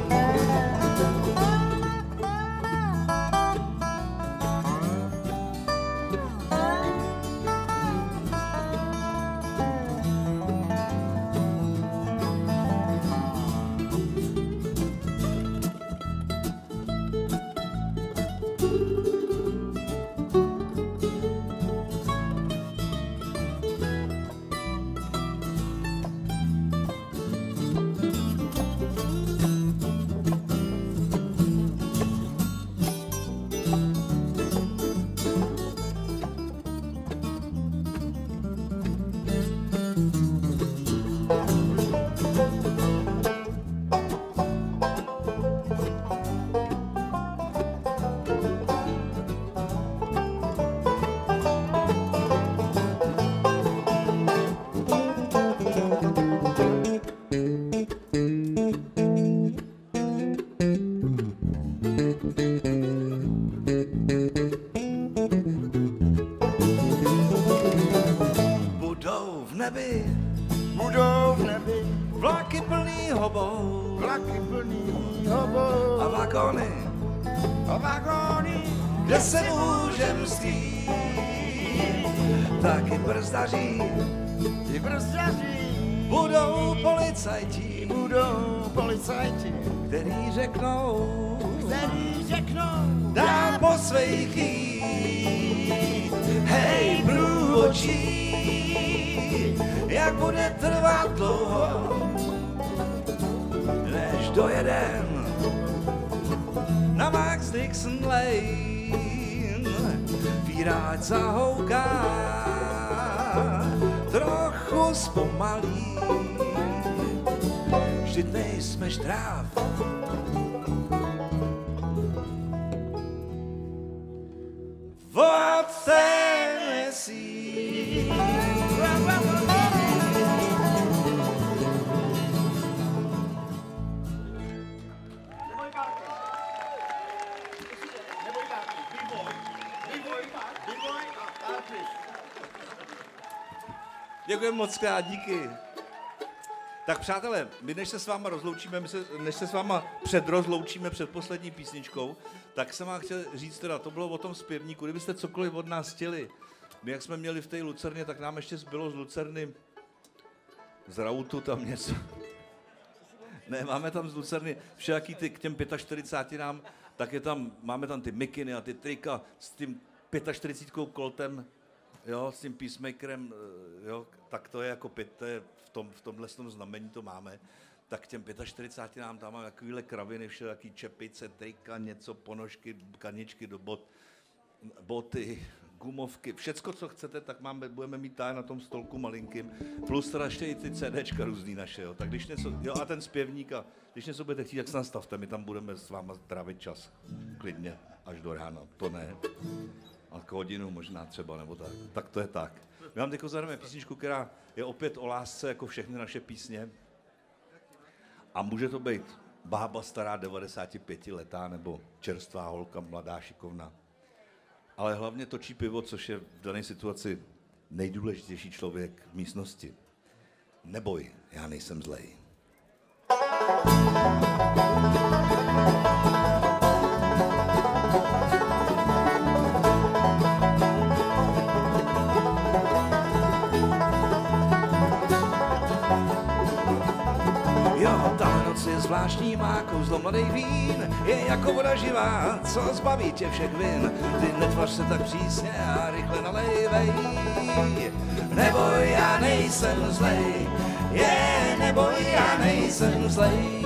Budou v nebi vlaky plný hobou, vlaky plný hobou a vagony, a vagóny, kde se můžem stít, taky brzdaří, ty brzdaří, budou policajti, budou policajti, který řeknou, který řeknou, dám po svých jít, hej, průvočí, jak bude trvat dlouho, než dojedem na Max Dixon Lane, víráč zahouká, trochu zpomalí, vždyť nejsme štráv. Od Tennessee. Děkujeme moc krát, díky. Tak přátelé, my než se s váma rozloučíme, my se, než se s váma předrozloučíme před poslední písničkou, tak jsem vám chtěl říct teda, to bylo o tom zpěvníku, kdybyste cokoliv od nás chtěli. My jak jsme měli v té Lucerně, tak nám ještě zbylo z Lucerny, z Rautu tam něco. Ne, máme tam z Lucerny všelaký ty k těm čtyřicátým, tak je tam, máme tam ty mikiny a ty trika s tím čtyřicátkou koltem, jo, s tím peacemakerem, jo, tak to je jako pět, to je v, tom, v tomhle tom znamení to máme. Tak k těm čtyřicátým nám tam máme takovýhle kraviny, všelaký čepice, trika, něco, ponožky, kaničky do bot, boty, gumovky, všecko, co chcete, tak máme, budeme mít tady na tom stolku malinkým, plus teda ještě i ty CDčka různý naše, jo. Tak když něco, jo, a ten zpěvník, a když něco budete chtít, tak se nastavte, my tam budeme s váma trávit čas, klidně, až do rána, to ne, a k hodinu možná třeba, nebo tak, tak to je tak. My vám teď zahrajeme písničku, která je opět o lásce, jako všechny naše písně, a může to být bába stará devadesátipětiletá, nebo čerstvá holka, mladá, šikovná. Ale hlavně točí pivo, což je v dané situaci nejdůležitější člověk v místnosti. Neboj, já nejsem zlej. Jo, tahle noc je zvláštní, má kouzlo mladý vín, je jako voda živá, co zbaví tě všech vin. Ty netvař se tak přísně a rychle nalejvej. Neboj, já nejsem zlej, je, neboj, já nejsem zlej.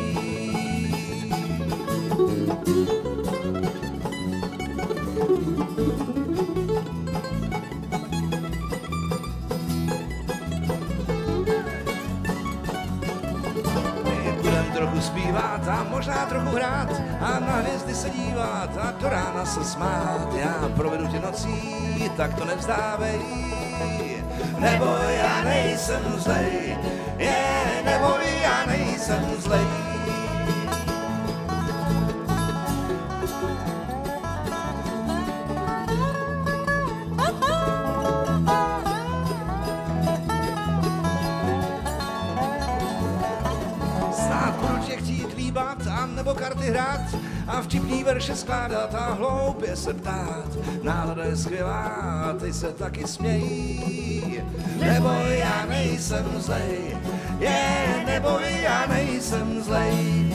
Trochu zpívat a možná trochu hrát a na hvězdy se dívat a do rána se smát. Já provedu tě nocí, tak to nevzdávej. Neboj, já nejsem zlej, je, neboj, já nejsem zlej. Nebo karty hrát a vtipný verše skládat a hloupě se ptát. Nálada je skvělá, ty se taky směj. Neboj, já nejsem zlej, je, neboj, já nejsem zlej.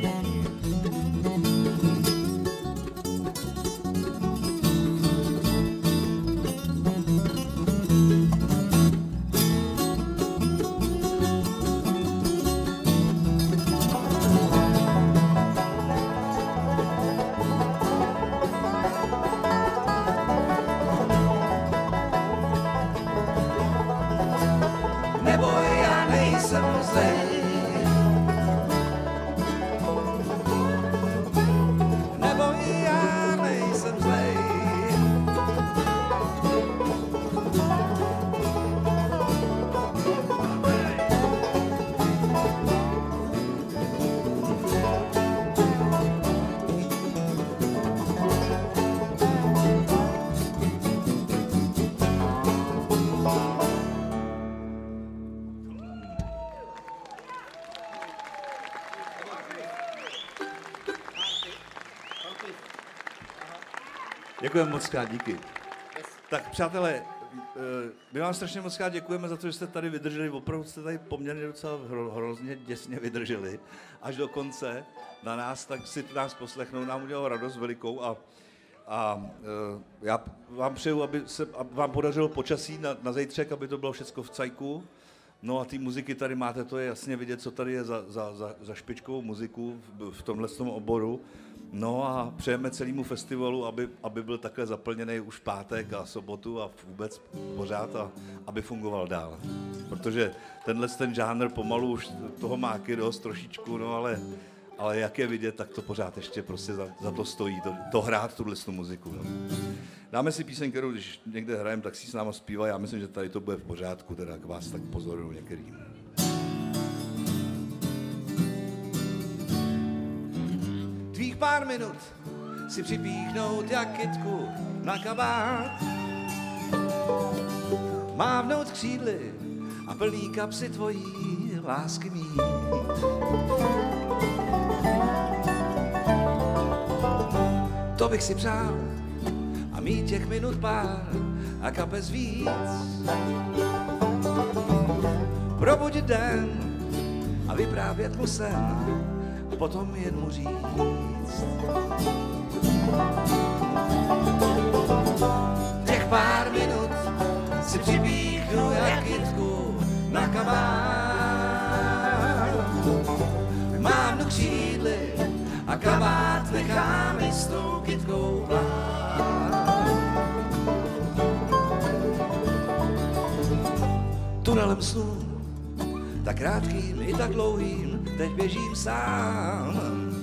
Děkujeme moc krát, díky. Tak přátelé, my vám strašně moc krát děkujeme za to, že jste tady vydrželi, opravdu jste tady poměrně docela hro, hrozně děsně vydrželi až do konce na nás, tak si nás poslechnou, nám udělalo radost velikou a, a já vám přeju, aby se aby vám podařilo počasí na, na zítřek, aby to bylo všecko v cajku. No a ty muziky tady máte, to je jasně vidět, co tady je za, za, za, za špičkovou muziku v, v tomhle tom oboru. No a přejeme celému festivalu, aby, aby byl takhle zaplněný už pátek a sobotu a vůbec pořád a aby fungoval dál. Protože tenhle ten žánr pomalu už toho má dost trošičku, no ale, ale jak je vidět, tak to pořád ještě prostě za, za to stojí, to, to hrát tuhle muziku. No. Dáme si píseň, kterou když někde hrajeme, tak si s náma zpívá. Já myslím, že tady to bude v pořádku, teda k vás tak pozoruju některý. Tvých pár minut si připíchnout jak kytku na kabát, mávnout křídly a plný kapsy tvojí lásky mít. To bych si přál a mít těch minut pár a kapes víc. Probudit den a vyprávět mu sen, potom jen mu říct. Těch pár minut si připíchnu jak kytku na kabát. Mávnu křídly a kabát nechám i s tou kytkou vlád. Tunelem snu, tak krátkým i tak dlouhým, teď běžím sám.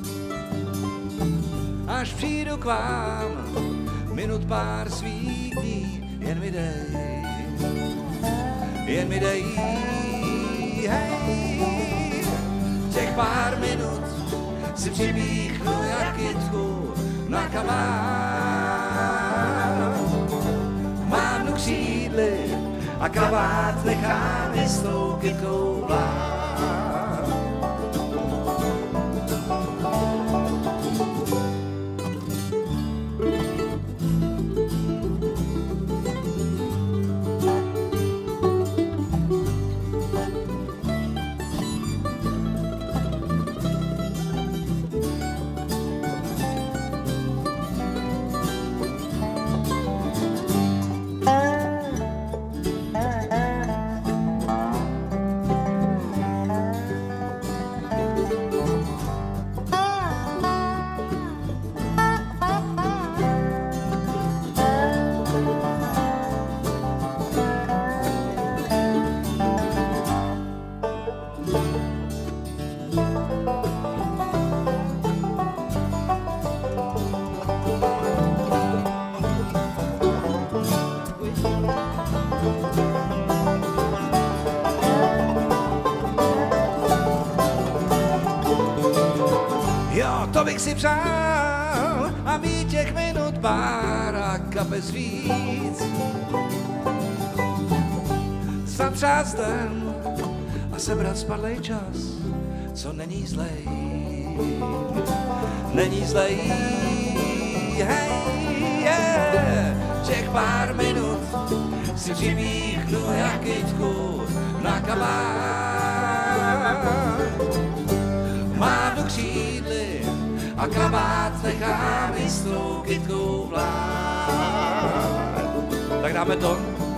Až přijdu k vám, minut pár svítí, jen mi dej, jen mi dej, hej. Těch pár minut si připíchnu jak kytku na kabát. Mávnu křídly a kabát nechám i s tou kytkou vlád. To bych si přál a mít těch minut pár a kapes víc. Zatřást den a sebrat spadlej čas, co není zlej, není zlej, hej, yeah. Těch pár minut si připíchnu jak kytku na kabát. Mávnu křídly a kabát nechám i s tou kytkou vlád. Tak dáme to.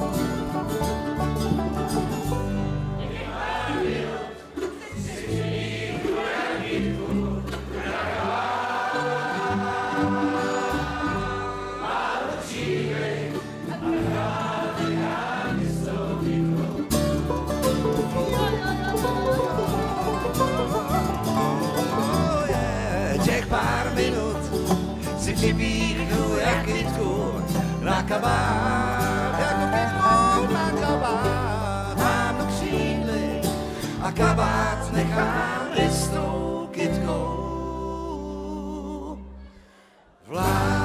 Připíchnu jak kytku na kabát, jako kytku na kabát. Mám do křídly a kabát nechám i s tou kytkou vlád.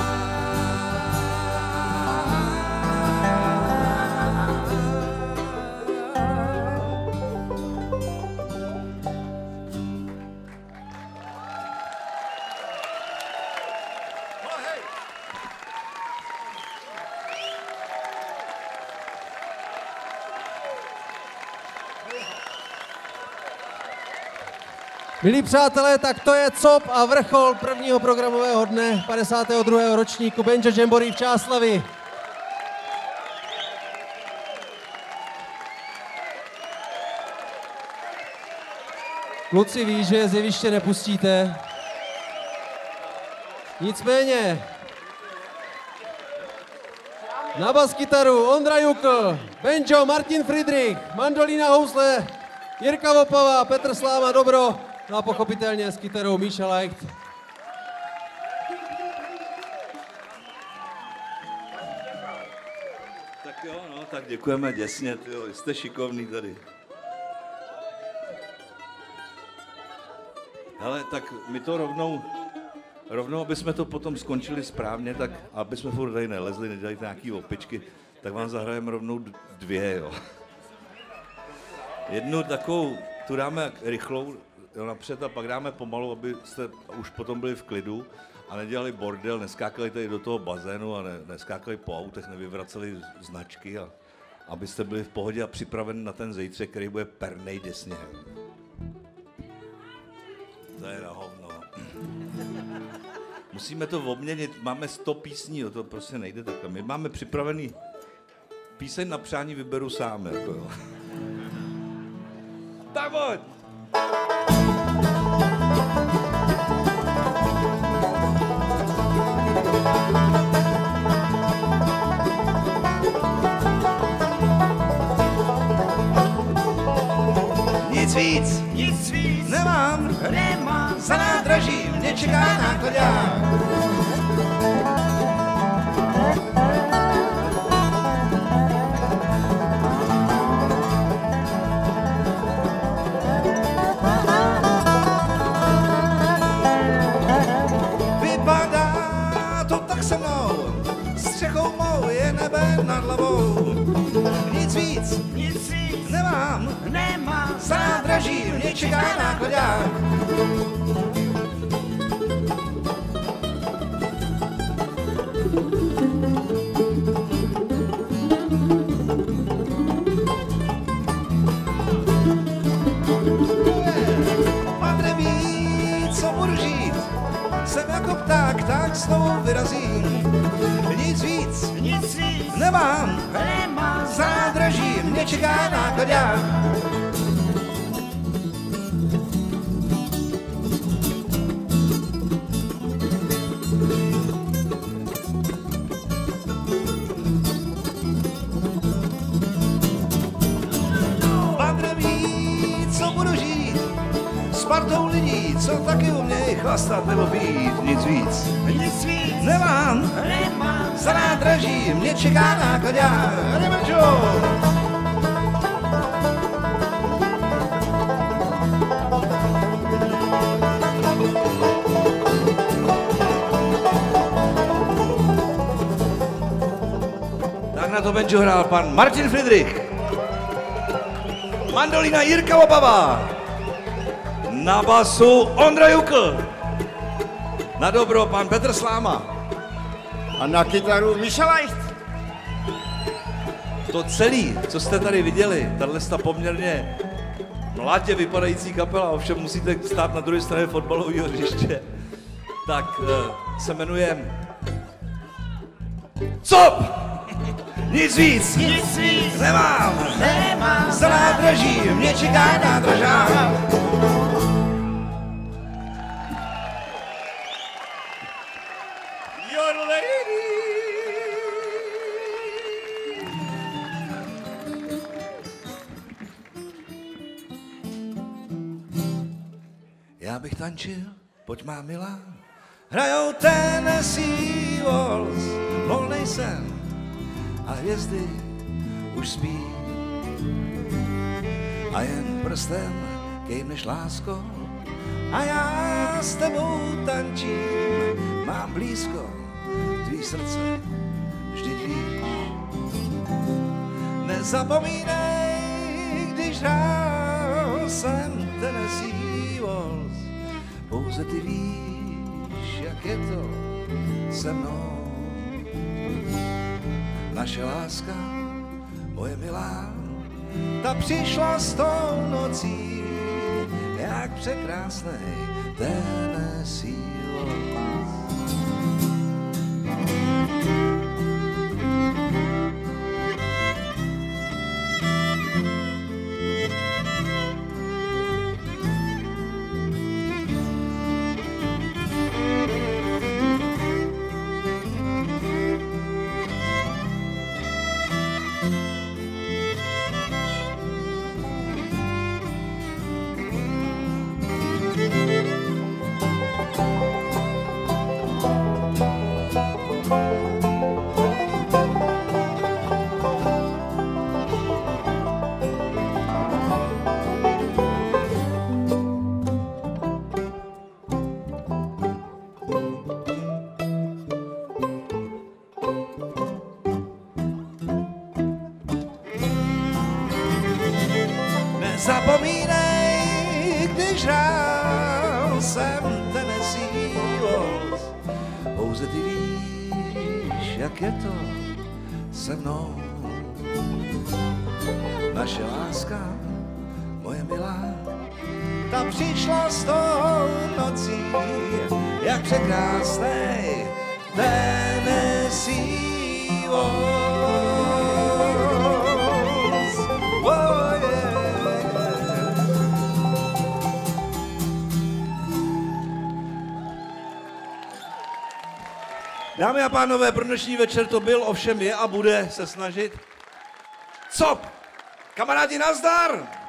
Milí přátelé, tak to je cop a vrchol prvního programového dne padesátého druhého ročníku Banjo Jamboree v Čáslavi. Kluci ví, že je z jeviště nepustíte. Nicméně na baskytaru Ondra Jukl, banjo Martin Friedrich, mandolína housle Jirka Vopava, Petr Sláma Dobro, no a pochopitelně s kytarou Míša Leicht. Tak jo, no, tak děkujeme děsně, tyjo, jste šikovný tady. Hele, tak my to rovnou, rovnou, aby jsme to potom skončili správně, tak aby jsme furt tady nelezli, nedělali nějaký opičky, tak vám zahrajeme rovnou dvě, jo. Jednu takovou, tu dáme rychlou, jo, napřed a pak dáme pomalu, abyste už potom byli v klidu a nedělali bordel, neskákali tady do toho bazénu a ne, neskákali po autech, nevyvraceli značky a abyste byli v pohodě a připraveni na ten zítřek, který bude pernej děsně. To je na hovno. Musíme to obměnit, máme sto písní, to prostě nejde takhle. My máme připravený píseň na přání, vyberu sám, jako jo. Tak pojď! Nic víc, Nic víc nemám, nemám, za nádraží mě čeká nákladák. Vypadá to tak se mnou, střechou mou je nebe nad hlavou. Nic víc, nic víc nemám, nemám, za nádraží mě čeká nákladák. Padre ví, co budu žít, jsem jako pták, tak znovu vyrazím. Nic víc, nic víc nemám, nemám, za nádraží mě čeká nákladák. Padre ví, co budu žít, s partou lidí, co taky umějí chlastat nebo pít. Nic víc nic víc nemám, nemám, za nádraží mě čeká nákladák. Jdeme, čo? Tak na to banjo hrál pan Martin Friedrich. Mandolina Jirka Opava. Na basu Ondra Jukl. Na dobro pan Petr Sláma. a na kytaru Miša Leicht. To celé, co jste tady viděli, tato poměrně mladě vypadající kapela, ovšem musíte stát na druhé straně fotbalového hřiště, tak uh, se jmenuje Cop! Nic víc, Nic víc nemám, nemám, za nádraží mě čeká nádražák. Your lady. Já bych tančil, pojď má milá. Hrajou Tennessee Waltz, volnej sen a hvězdy už spí. A jen prstem kejmneš lásko a já s tebou tančím. Mám blízko tvý srdce, vždyť víš. Nezapomínej, když hrál jsem Tennessee Waltz. Pouze ty víš, jak je to se mnou. Naše láska, moje milá, ta přišla s tou nocí, jak překrásnej Tennessee Waltz. Zapomínej, když hrál jsem Tennessee Waltz. Pouze ty víš, jak je to se mnou. Naše láska, moje milá, ta a přišla s tou nocí, jak překrásnej Tennessee Waltz. Oh, yeah. Dámy a pánové, pro dnešní večer to byl, ovšem je a bude se snažit. Co? Kamarádi, nazdar!